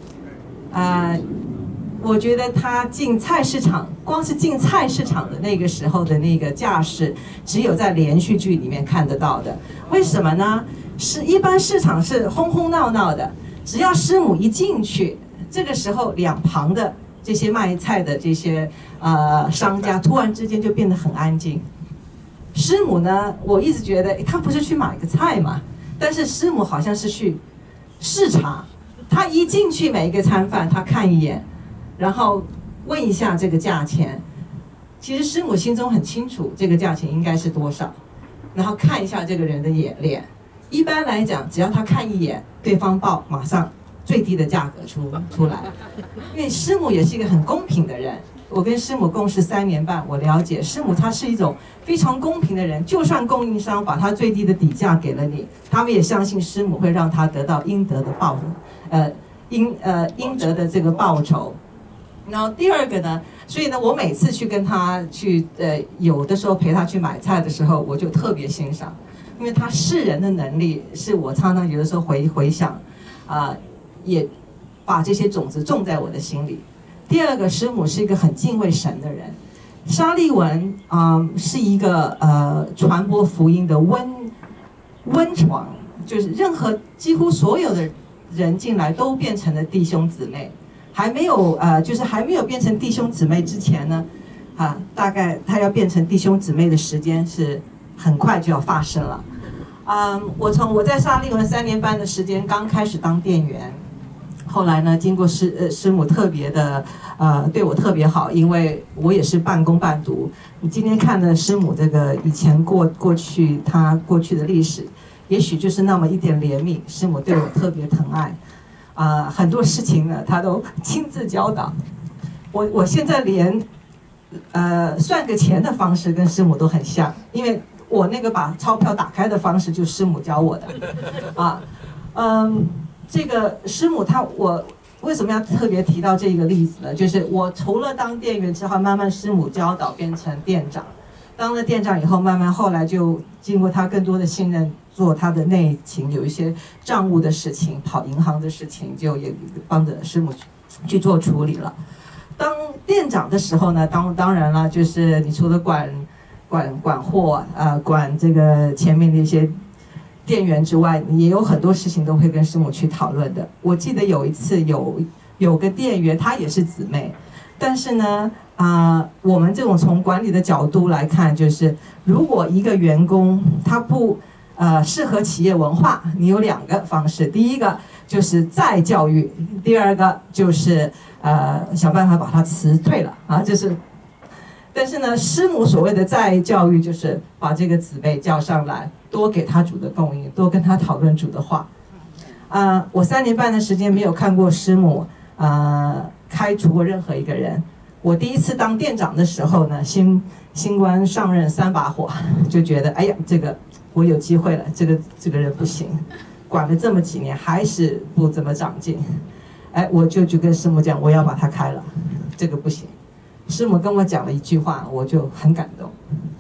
Speaker 10: 我觉得他进菜市场，光是进菜市场的那个时候的那个架势，只有在连续剧里面看得到的。为什么呢？是一般市场是轰轰闹闹的，只要师母一进去，这个时候两旁的这些卖菜的这些商家突然之间就变得很安静。师母呢，我一直觉得他不是去买个菜嘛，但是师母好像是去视察。他一进去每一个餐饭，他看一眼，然后问一下这个价钱。其实师母心中很清楚这个价钱应该是多少，然后看一下这个人的脸。一般来讲，只要他看一眼，对方报马上最低的价格出来。因为师母也是一个很公平的人。我跟师母共事3年半，我了解师母她是一种非常公平的人。就算供应商把他最低的底价给了你，他们也相信师母会让他得到应得的应得的这个报酬。然后第二个呢，所以呢，我每次去跟他去有的时候陪他去买菜的时候，我就特别欣赏，因为他识人的能力是我常常有的时候回想，也把这些种子种在我的心里。第二个，师母是一个很敬畏神的人。沙利文是一个传播福音的温床，就是几乎所有的人进来都变成了弟兄姊妹。还没有变成弟兄姊妹之前呢，大概他要变成弟兄姊妹的时间是很快就要发生了。我在沙利文3年半的时间，刚开始当店员。后来呢，经过师母特别的对我特别好，因为我也是半工半读。你今天看的师母这个以前过去她过去的历史，也许就是那么一点怜悯，师母对我特别疼爱。很多事情呢，她都亲自教导。我现在连算个钱的方式跟师母都很像，因为我那个把钞票打开的方式就是师母教我的。这个师母我为什么要特别提到这个例子呢？就是我除了当店员之后，慢慢师母教导变成店长，当了店长以后，慢慢后来就经过他更多的信任，做他的内勤，有一些账务的事情，跑银行的事情，就也帮着师母去做处理了。当店长的时候呢，当然了，就是你除了管货管这个前面的一些店员之外，也有很多事情都会跟师母去讨论的。我记得有一次有个店员，她也是姊妹，但是呢我们这种从管理的角度来看，就是如果一个员工他不适合企业文化，你有2个方式，第一个就是再教育，第二个就是想办法把他辞退了就是。但是呢，师母所谓的再教育，就是把这个姊妹叫上来，多给他主的供应，多跟他讨论主的话。我3年半的时间没有看过师母开除过任何一个人。我第一次当店长的时候呢，新官上任3把火，就觉得哎呀，这个我有机会了，这个人不行，管了这么几年还是不怎么长进。我就跟师母讲，我要把他开了，这个不行。师母跟我讲了一句话，我就很感动。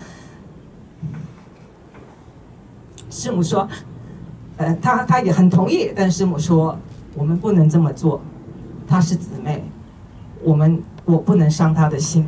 Speaker 10: 师母说，他也很同意，但师母说我们不能这么做，她是姊妹，我不能伤她的心。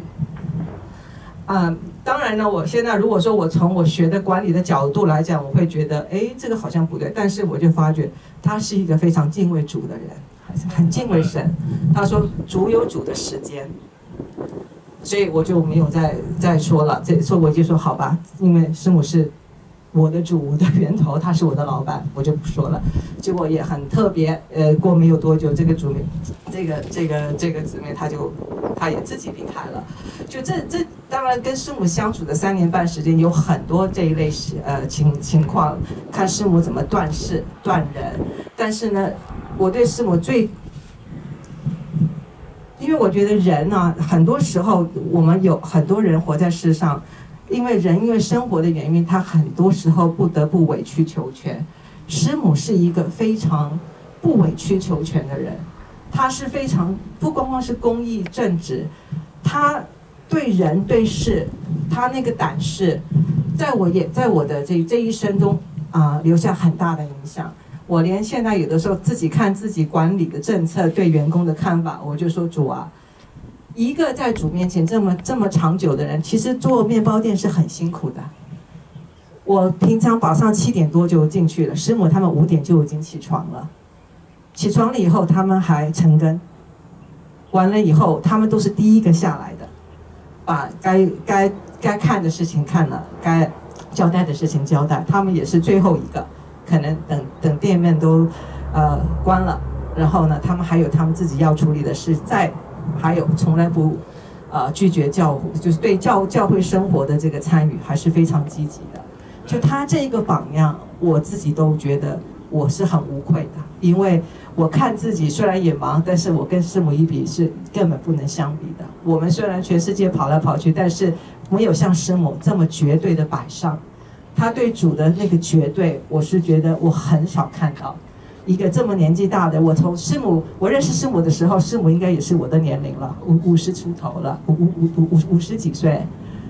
Speaker 10: 当然呢，我现在如果说我从我学的管理的角度来讲，我会觉得这个好像不对，但是我就发觉他是一个非常敬畏主的人，很敬畏神。他说主有主的时间。所以我就没有再说了，所以我就说好吧，因为师母是我的主，我的源头，他是我的老板，我就不说了。结果也很特别，过没有多久，这个姊妹她也自己离开了。就这当然跟师母相处的3年半时间，有很多这一类情况，看师母怎么断事断人。但是呢，我对师母因为我觉得人很多时候我们有很多人活在世上，因为生活的原因，他很多时候不得不委曲求全。师母是一个非常不委曲求全的人，他是非常不光光是公义正直， 他对人对事，他那个胆识，在我的这一生中留下很大的影响。我连现在有的时候自己看自己管理的政策对员工的看法，我就说主啊，一个在主面前这么长久的人，其实做面包店是很辛苦的。我平常早上7点多就进去了，师母他们5点就已经起床了。起床了以后，他们还晨更，完了以后，他们都是第一个下来的，把该看的事情看了，该交代的事情交代。他们也是最后一个，可能等店面都关了，然后呢，他们还有他们自己要处理的事，还有从来不拒绝就是对教会生活的这个参与还是非常积极的。就他这个榜样，我自己都觉得我是很无愧的，因为我看自己虽然也忙，但是我跟师母一比是根本不能相比的。我们虽然全世界跑来跑去，但是没有像师母这么绝对的摆上。他对主的那个绝对，我是觉得我很少看到一个这么年纪大的。我认识师母的时候，师母应该也是我的年龄了，50出头了，50几岁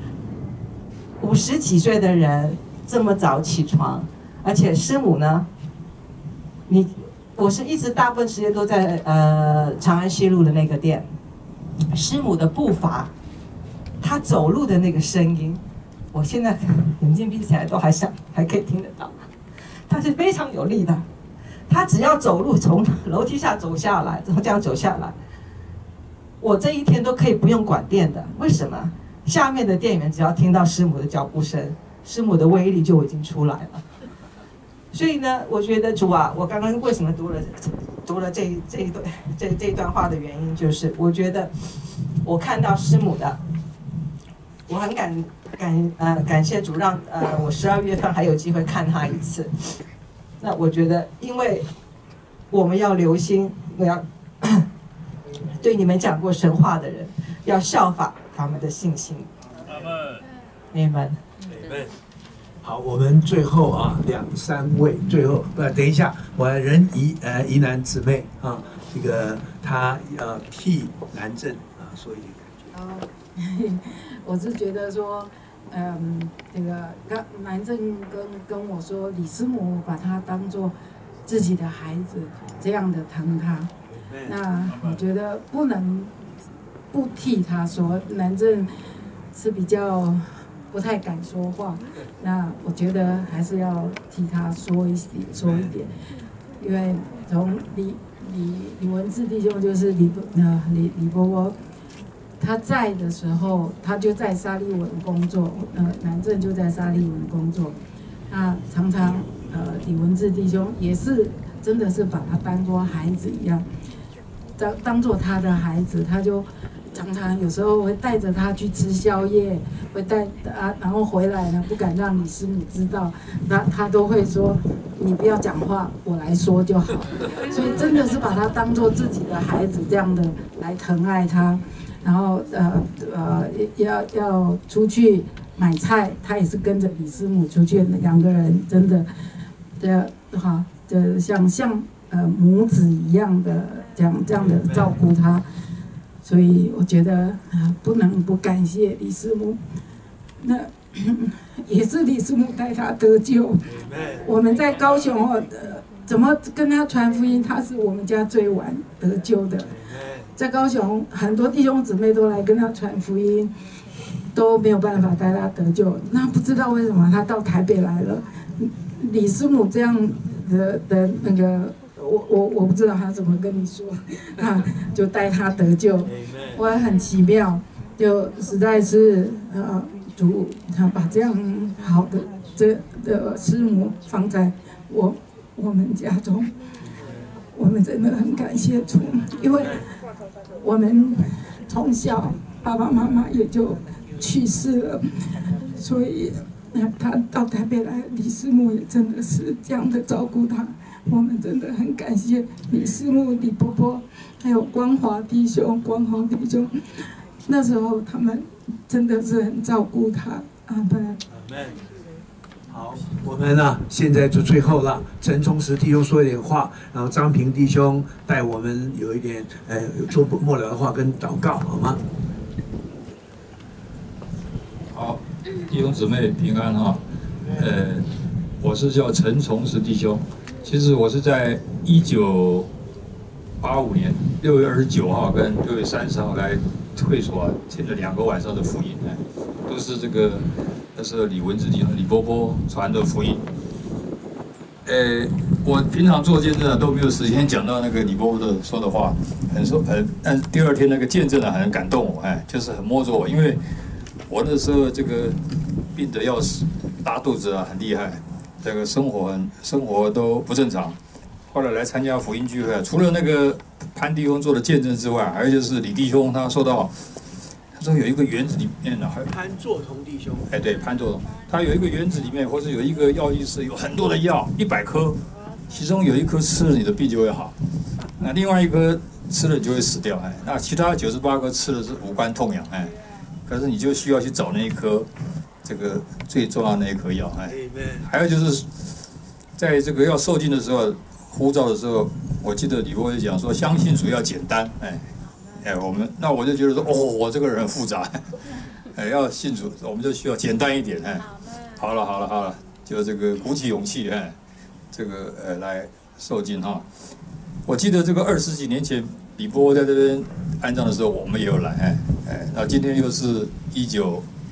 Speaker 10: ，50几岁的人这么早起床，而且师母呢，我是一直大部分时间都在长安西路的那个店，师母的步伐，她走路的那个声音，我现在眼睛闭起来都还可以听得到，她是非常有力的，她只要走路从楼梯下走下来，这样走下来，我这一天都可以不用管店的，为什么？下面的店员只要听到师母的脚步声，师母的威力就已经出来了。所以呢，我觉得主啊，我刚刚为什么读了这一段话的原因，就是我觉得我看到师母的，我很感谢主让我12月份还有机会看他一次。那我觉得，因为我们要留心，我要对你们讲过神话的人，要效法他们的信心。你们。
Speaker 3: 好，我们最后2、3位，最后等一下，我宜南姊妹这个她替南正说一点感觉。
Speaker 1: 我是觉得说，那个南正跟我说，李师母把他当作自己的孩子，这样的疼他。那我觉得不能不替他说，南正是比较不太敢说话，那我觉得还是要替他说一点，因为从李文志弟兄就是李伯伯，他在的时候，他就在沙利文工作，南正就在沙利文工作，那常常李文志弟兄也是真的是把他当作孩子一样，当作他的孩子，他就常常有时候会带着他去吃宵夜，会然后回来呢不敢让李师母知道，他都会说你不要讲话，我来说就好。所以真的是把他当作自己的孩子这样的来疼爱他。然后要出去买菜，他也是跟着李师母出去，2个人真的像母子一样的这样的照顾他。所以我觉得不能不感谢李师母，那也是李师母带他得救。我们在高雄怎么跟他传福音？他是我们家最晚得救的。在高雄，很多弟兄姊妹都来跟他传福音，都没有办法带他得救。那不知道为什么他到台北来了，李师母这样的那个。我不知道他怎么跟你说，就带他得救，我也很奇妙，就实在是主他把这样好的这的师母放在我们家中，我们真的很感谢主，因为我们从小爸爸妈妈也就去世了，所以他到台北来，李师母也真的是这样的照顾他。我们真的很感谢李师母、李伯伯，还有光华弟兄、那时候他们真的是很照顾他。阿门。
Speaker 3: 好，我们现在就最后了，陈崇实弟兄说一点话，然后张平弟兄带我们有一点做末了的话跟祷告，好吗？
Speaker 11: 弟兄姊妹平安哈。我是叫陈崇实弟兄，其实我是在1985年6月29号跟6月30号来会所听了2个晚上的福音，都是这个那是李文志弟兄、李波波传的福音。我平常做见证都没有时间讲到那个李波波的说的话，但第二天那个见证很感动我，就是很摸着我，因为我那时候这个病得要死，拉肚子很厉害，这个生活都不正常。后来来参加福音聚会，除了那个潘弟兄做的见证之外，还有就是李弟兄他说到，他说有一个园子里面呢，
Speaker 3: 潘作同弟兄，
Speaker 11: 对，潘作同，他有一个园子里面，或者有一个药剂室，有很多的药，100颗，其中有1颗吃了你的病就会好，那另外1颗吃了你就会死掉，那其他98颗吃的是无关痛痒，可是你就需要去找那一颗，这个最重要的那一颗药，还有就是在这个要受尽的时候，呼召的时候，我记得李波也讲说，相信主要简单，那我就觉得说，我这个人很复杂，要信主，我们就需要简单一点，好了，就这个鼓起勇气，这个来受尽哈。我记得这个20几年前，李波在这边安葬的时候，我们也有来，那今天又是已经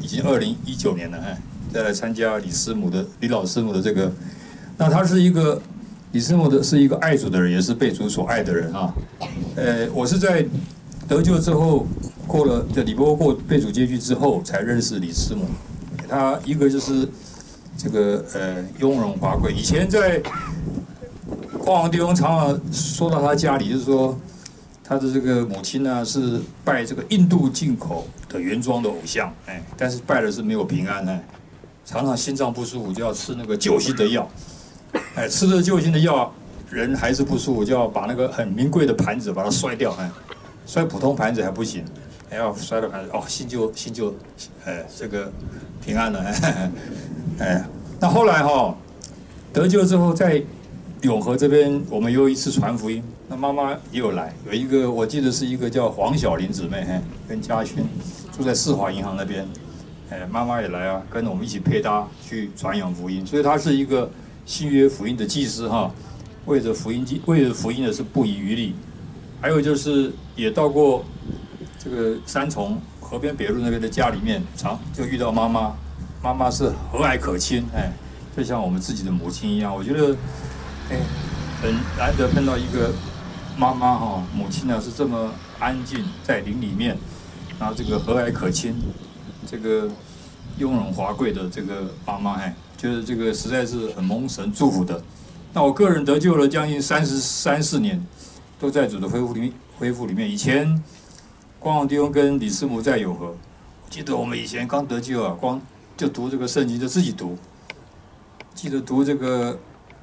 Speaker 11: 2019年了，再来参加李老师母的这个，那他是一个李师母是一个爱主的人，也是被主所爱的人啊。我是在得救之后，李波被主接去之后，才认识李师母。他一个就是这个雍容华贵，以前在光王弟兄常常说到他家里，就是说他的这个母亲呢是拜这个印度进口的原装的偶像，但是拜的是没有平安，常常心脏不舒服就要吃那个救心的药，吃了救心的药人还是不舒服，就要把那个很名贵的盘子把它摔掉，摔普通盘子还不行，还要摔了盘子，心就这个平安了，那后来得救之后在永和这边，我们又一次传福音，那妈妈也有来，有一个我记得是一个叫黄小玲姊妹，跟嘉勋住在世华银行那边，妈妈也来啊，跟我们一起配搭去传扬福音，所以她是一个新约福音的祭司为着福音的是不遗余力。还有就是也到过这个三重河边北路那边的家里面，就遇到妈妈，妈妈是和蔼可亲，就像我们自己的母亲一样，我觉得。很难得碰到一个妈妈母亲呢是这么安静在灵里面，然后这个和蔼可亲，这个雍容华贵的这个妈妈，觉得这个实在是很蒙神祝福的。那我个人得救了将近33-4年，都在主的恢复里面。以前光王弟兄跟李师母在永和，我记得我们以前刚得救光就读这个圣经就自己读，记得读这个。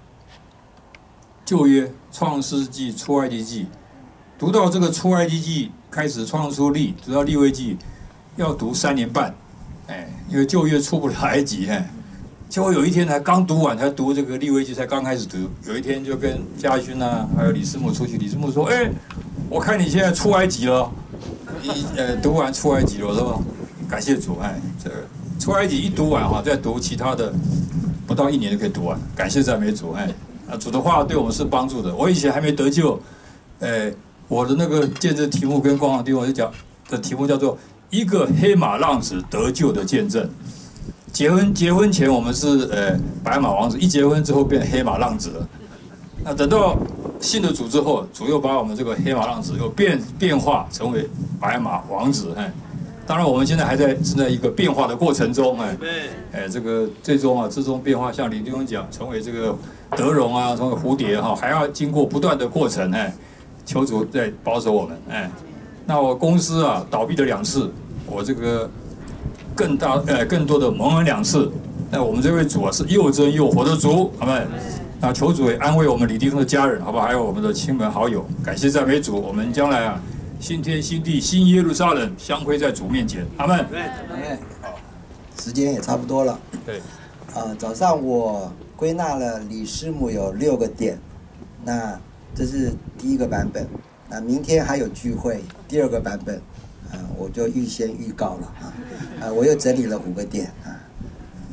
Speaker 11: 旧约创世纪、出埃及记，读到这个出埃及记开始创出利，读到利未记，要读3年半，因为旧约出不了埃及，结果有一天才刚读完，才读这个利未记才刚开始读，有一天就跟嘉勋还有李师母出去，李师母说，我看你现在出埃及了，读完出埃及了，我说感谢主，这出埃及一读完再读其他的，不到1年就可以读完，感谢赞美主，主的话对我们是帮助的。我以前还没得救，我的那个见证题目跟光王弟兄就讲的题目叫做一个黑马浪子得救的见证。结婚前我们是白马王子，一结婚之后变黑马浪子了。那等到信了主之后，主又把我们这个黑马浪子又变化成为白马王子，当然我们现在正在一个变化的过程中，这个最终变化，像李弟兄讲，成为这个德荣成为蝴蝶还要经过不断的过程，求主在保守我们，那我公司倒闭了2次，我这个更多的蒙恩2次，那我们这位主是又真又活的主，好吗？那求主也安慰我们李弟兄的家人，好不好？还有我们的亲朋好友，感谢赞美主，我们将来新天新地新耶路撒冷相会在主面前，阿们。
Speaker 12: 好，时间也差不多了。
Speaker 11: 对。
Speaker 12: 早上我归纳了李师母有6个点，那这是第1个版本。那明天还有聚会，第2个版本，我就预先预告了我又整理了5个点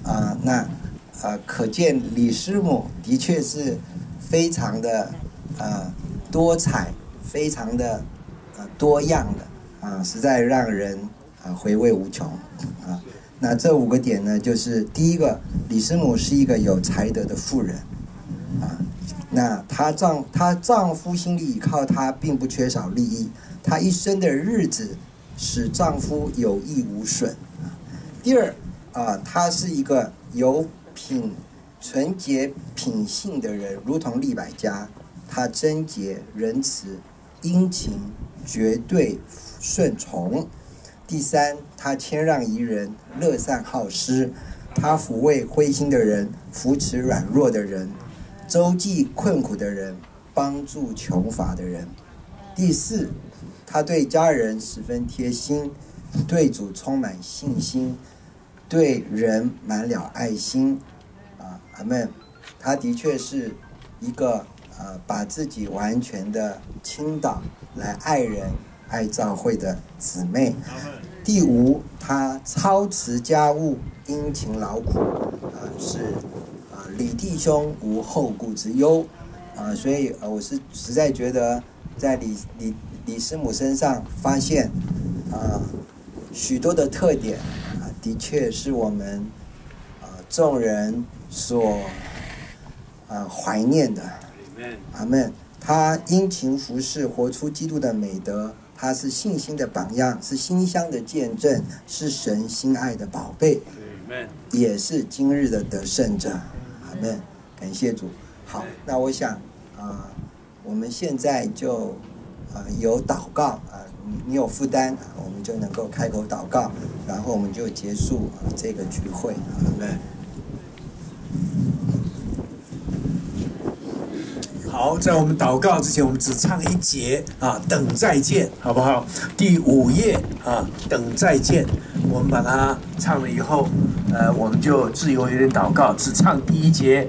Speaker 12: 可见李师母的确是非常的多彩，非常的多样的实在让人回味无穷那这5个点呢，就是第一个，李师母是一个有才德的妇人那她丈夫心里依靠她，并不缺少利益，她一生的日子使丈夫有益无损第二她是一个有纯洁品性的人，如同利百加，她贞洁仁慈殷勤绝对顺从第三，她谦让宜人，乐善好施，她抚慰灰心的人，扶持软弱的人，周济困苦的人，帮助穷乏的人。第四，她对家人十分贴心，对主充满信心，对人满了爱心。阿们。她的确是一个把自己完全的倾倒来爱人、爱教会的姊妹。第五，她操持家务，殷勤劳苦，是理弟兄无后顾之忧。所以我是实在觉得在李师母身上发现许多的特点的确是我们众人所怀念的。阿们。他殷勤服侍，活出基督的美德。他是信心的榜样，是馨香的见证，是神心爱的宝贝，也是今日的得胜者。阿们。感谢主。好，那我想我们现在就有祷告你有负担我们就能够开口祷告，然后我们就结束这个聚会。阿们。
Speaker 3: 好，在我们祷告之前，我们只唱一节等再见，好不好？第5页等再见，我们把它唱了以后，我们就自由有点祷告，只唱第1节。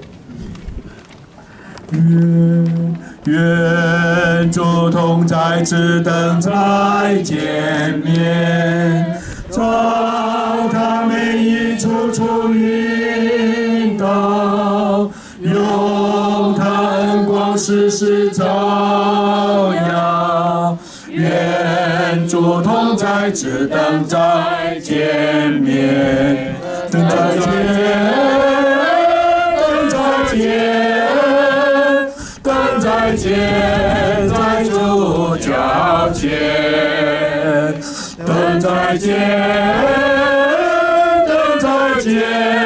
Speaker 3: 愿主同在，只等再见面，照他美意处处引导，用他恩光时时照耀。愿主同在，只等再见面，等再见，等再见。再见，在主脚前，等再见，等再见，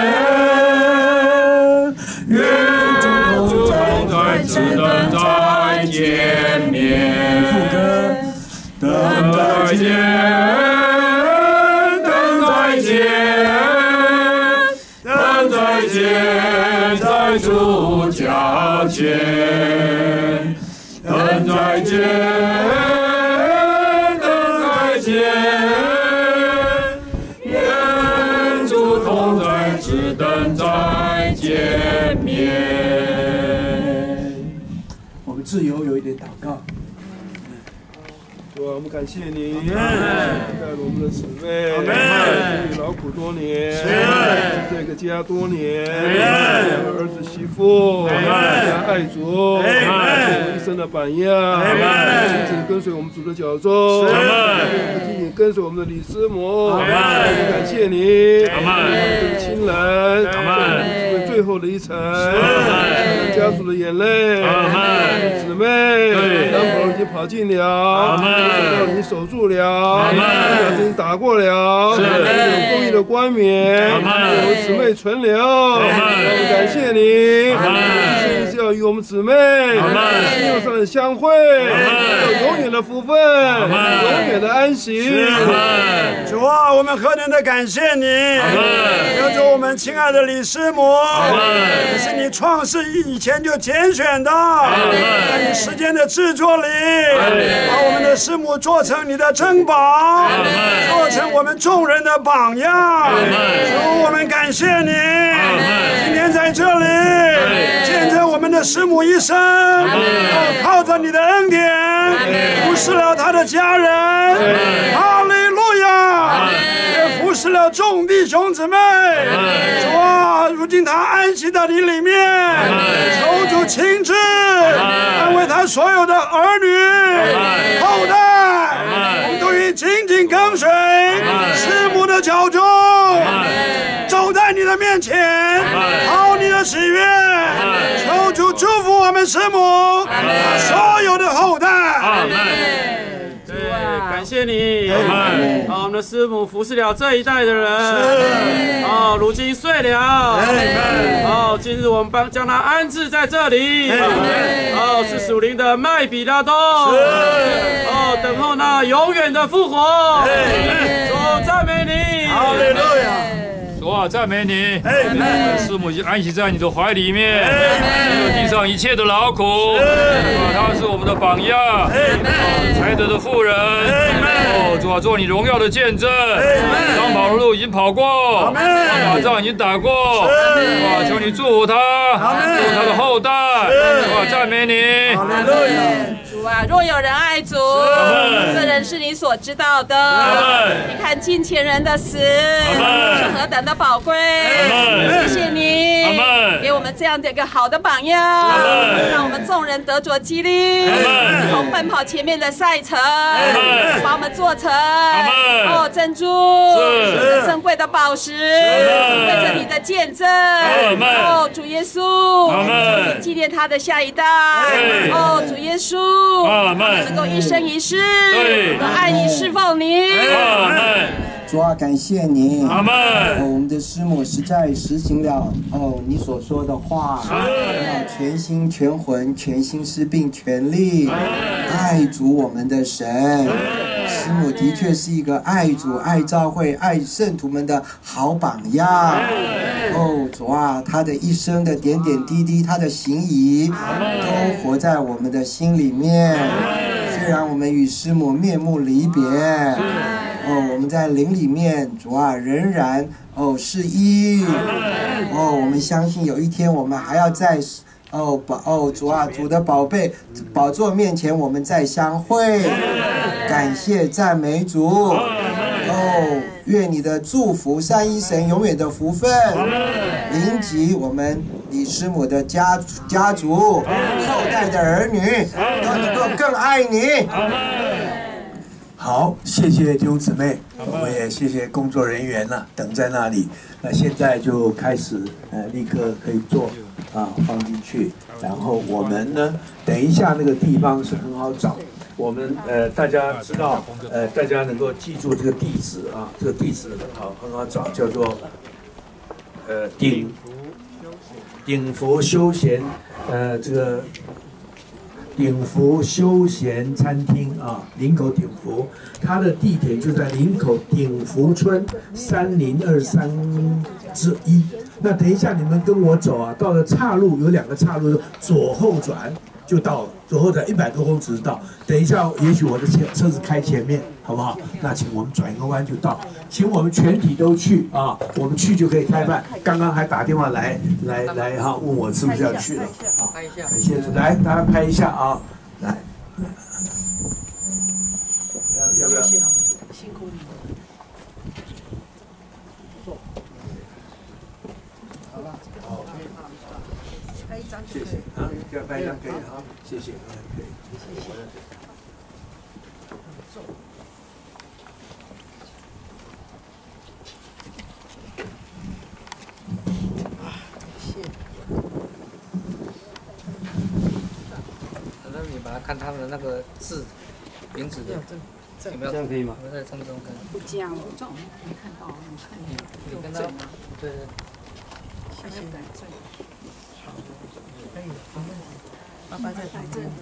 Speaker 3: 愿主同在，只等再见面。副歌，等再见，等再见，等再见，在主脚前。等再见，等再见，愿主同在，只等再见面。我们自由有一点祷告。
Speaker 7: 主啊，我们感谢你，带了我们的姊妹，这里劳苦多年，这个家多年，儿子媳妇，家爱主，做我们一生的榜样，紧紧跟随我们主的脚踪，紧紧跟随我们的李师母，感谢你，这个亲人，最后的一程，家属的眼泪，姊妹，男朋友已经跑尽了。你守住了，已经打过了，有公义的冠冕，有姊妹存留，感谢你，一生要与我们姊妹心灵上的相会，有永远的福分，永远的安息。
Speaker 8: 主啊，我们何等的感谢你，有着我们亲爱的李师母，也是你创世以前就拣选的，在你时间的制作里，把我们的师母做成你的珍宝，做成我们众人的榜样。主，我们感谢你，今天在这里见证我们的师母一生，靠着你的恩典服侍了他的家人，哈利路亚，也服侍了的众弟兄姊妹。主啊，如今他安息在你里面，求主亲自安慰他所有的儿女后代，我们都愿紧紧跟随师母的脚中，走在你的面前，讨你的喜悦。求主祝福我们师母所有的后代。
Speaker 2: 对，感谢你。我们的师母服侍了这一代的人。如今睡了。今日我们将他安置在这里。是属灵的麦比拉多。等候那永远的复活。主赞美你。
Speaker 8: 哈利路亚。
Speaker 11: 主啊，赞美你！师母已经安息在你的怀里面，没有地上一切的劳苦。他是我们的榜样，才德的妇人。主啊，做你荣耀的见证。当跑的路已经跑过，打仗已经打过。求你祝福他，祝福他的后代。赞美你！
Speaker 13: 主啊，若有人爱主，这人是你所知道的。你看近前人的死是何等的宝贵，谢谢你给我们这样的一个好的榜样，让我们众人得着激励，从奔跑前面的赛程，把我们做成珍珠，珍贵的宝石，为着你的见证，主耶稣，纪念他的下一代，主耶稣，能够一生一世都爱你侍奉你。
Speaker 12: 主啊，感谢你，我们的师母实在实行了你所说的话，全心全魂全心思并全力爱主我们的神。师母的确是一个爱主爱教会爱圣徒们的好榜样。主啊，他的一生的点点滴滴，他的行仪都活在我们的心里面。虽然我们与师母面目离别，我们在灵里面，主啊，仍然是一。我们相信有一天我们还要在主啊，主的宝贝宝座面前，我们再相会。感谢赞美主。愿你的祝福，三一神永远的福分，临及我们李师母的家族后代的儿女，都能够更爱你。
Speaker 3: 好，谢谢弟兄姊妹，我们也谢谢工作人员了，等在那里。那现在就开始，立刻可以做放进去。然后我们呢，等一下那个地方是很好找。我们大家知道，大家能够记住这个地址啊，这个地址很好找，叫做鼎福休闲这个鼎福休闲餐厅啊，林口鼎福，它的地点就在林口鼎福村3023之1。那等一下你们跟我走啊，到了岔路有2个岔路，左后转就到了，左后转100多公尺到。等一下，也许我的车子开前面，好不好？那请我们转一个弯就到，请我们全体都去啊，我们去就可以开饭。刚刚还打电话来哈，问我是不是要去了？好，感谢主，来大家拍一下啊，来，要不要？
Speaker 1: 辛苦你们。好了，好，拍一张就可以。
Speaker 3: 谢谢啊，这样拍一张可以啊，谢谢，可以，谢谢。
Speaker 2: 你把它看他们的那个字，名字的，有没有？这样可以吗？我在这么中看。
Speaker 1: 不这样，这种没看到，你看一下。
Speaker 2: 有看到吗？对对。
Speaker 1: 谢谢。可以，爸爸在摆这里。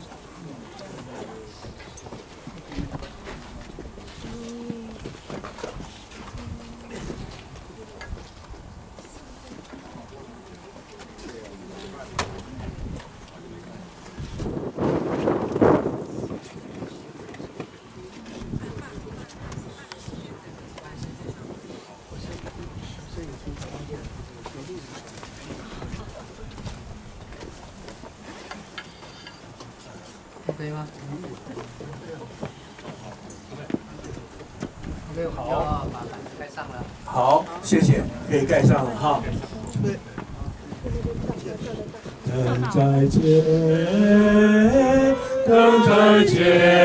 Speaker 2: 可以吗？OK， 好啊，麻烦。
Speaker 3: 盖上了。好，谢谢，可以盖上了哈。等再见，等再见，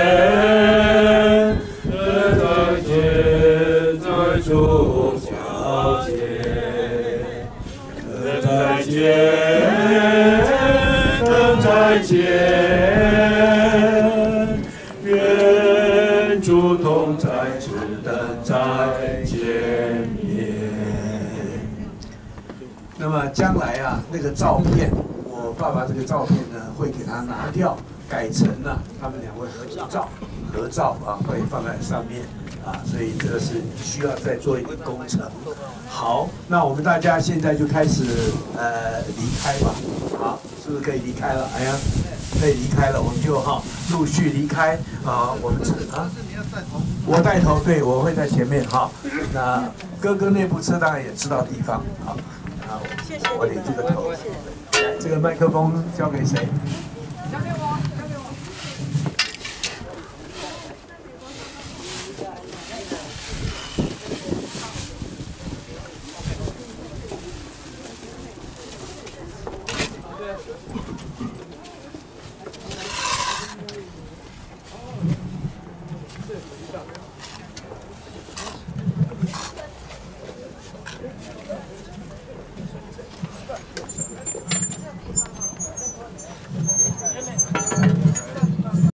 Speaker 3: 等再见，在中交界。等再见，等再见，愿主同在，只等再见面。那么将来啊，那个照片。我爸爸这个照片呢，会给他拿掉，改成了他们两位合照啊，会放在上面啊，所以这个是需要再做一点工程。好，那我们大家现在就开始离开吧，好，是不是可以离开了？哎呀，可以离开了，我们就陆续离开啊，我们我带头，对，我会在前面哈。那哥哥那部车当然也知道地方，好，我领这个头。这个麦克风交给谁？交给我。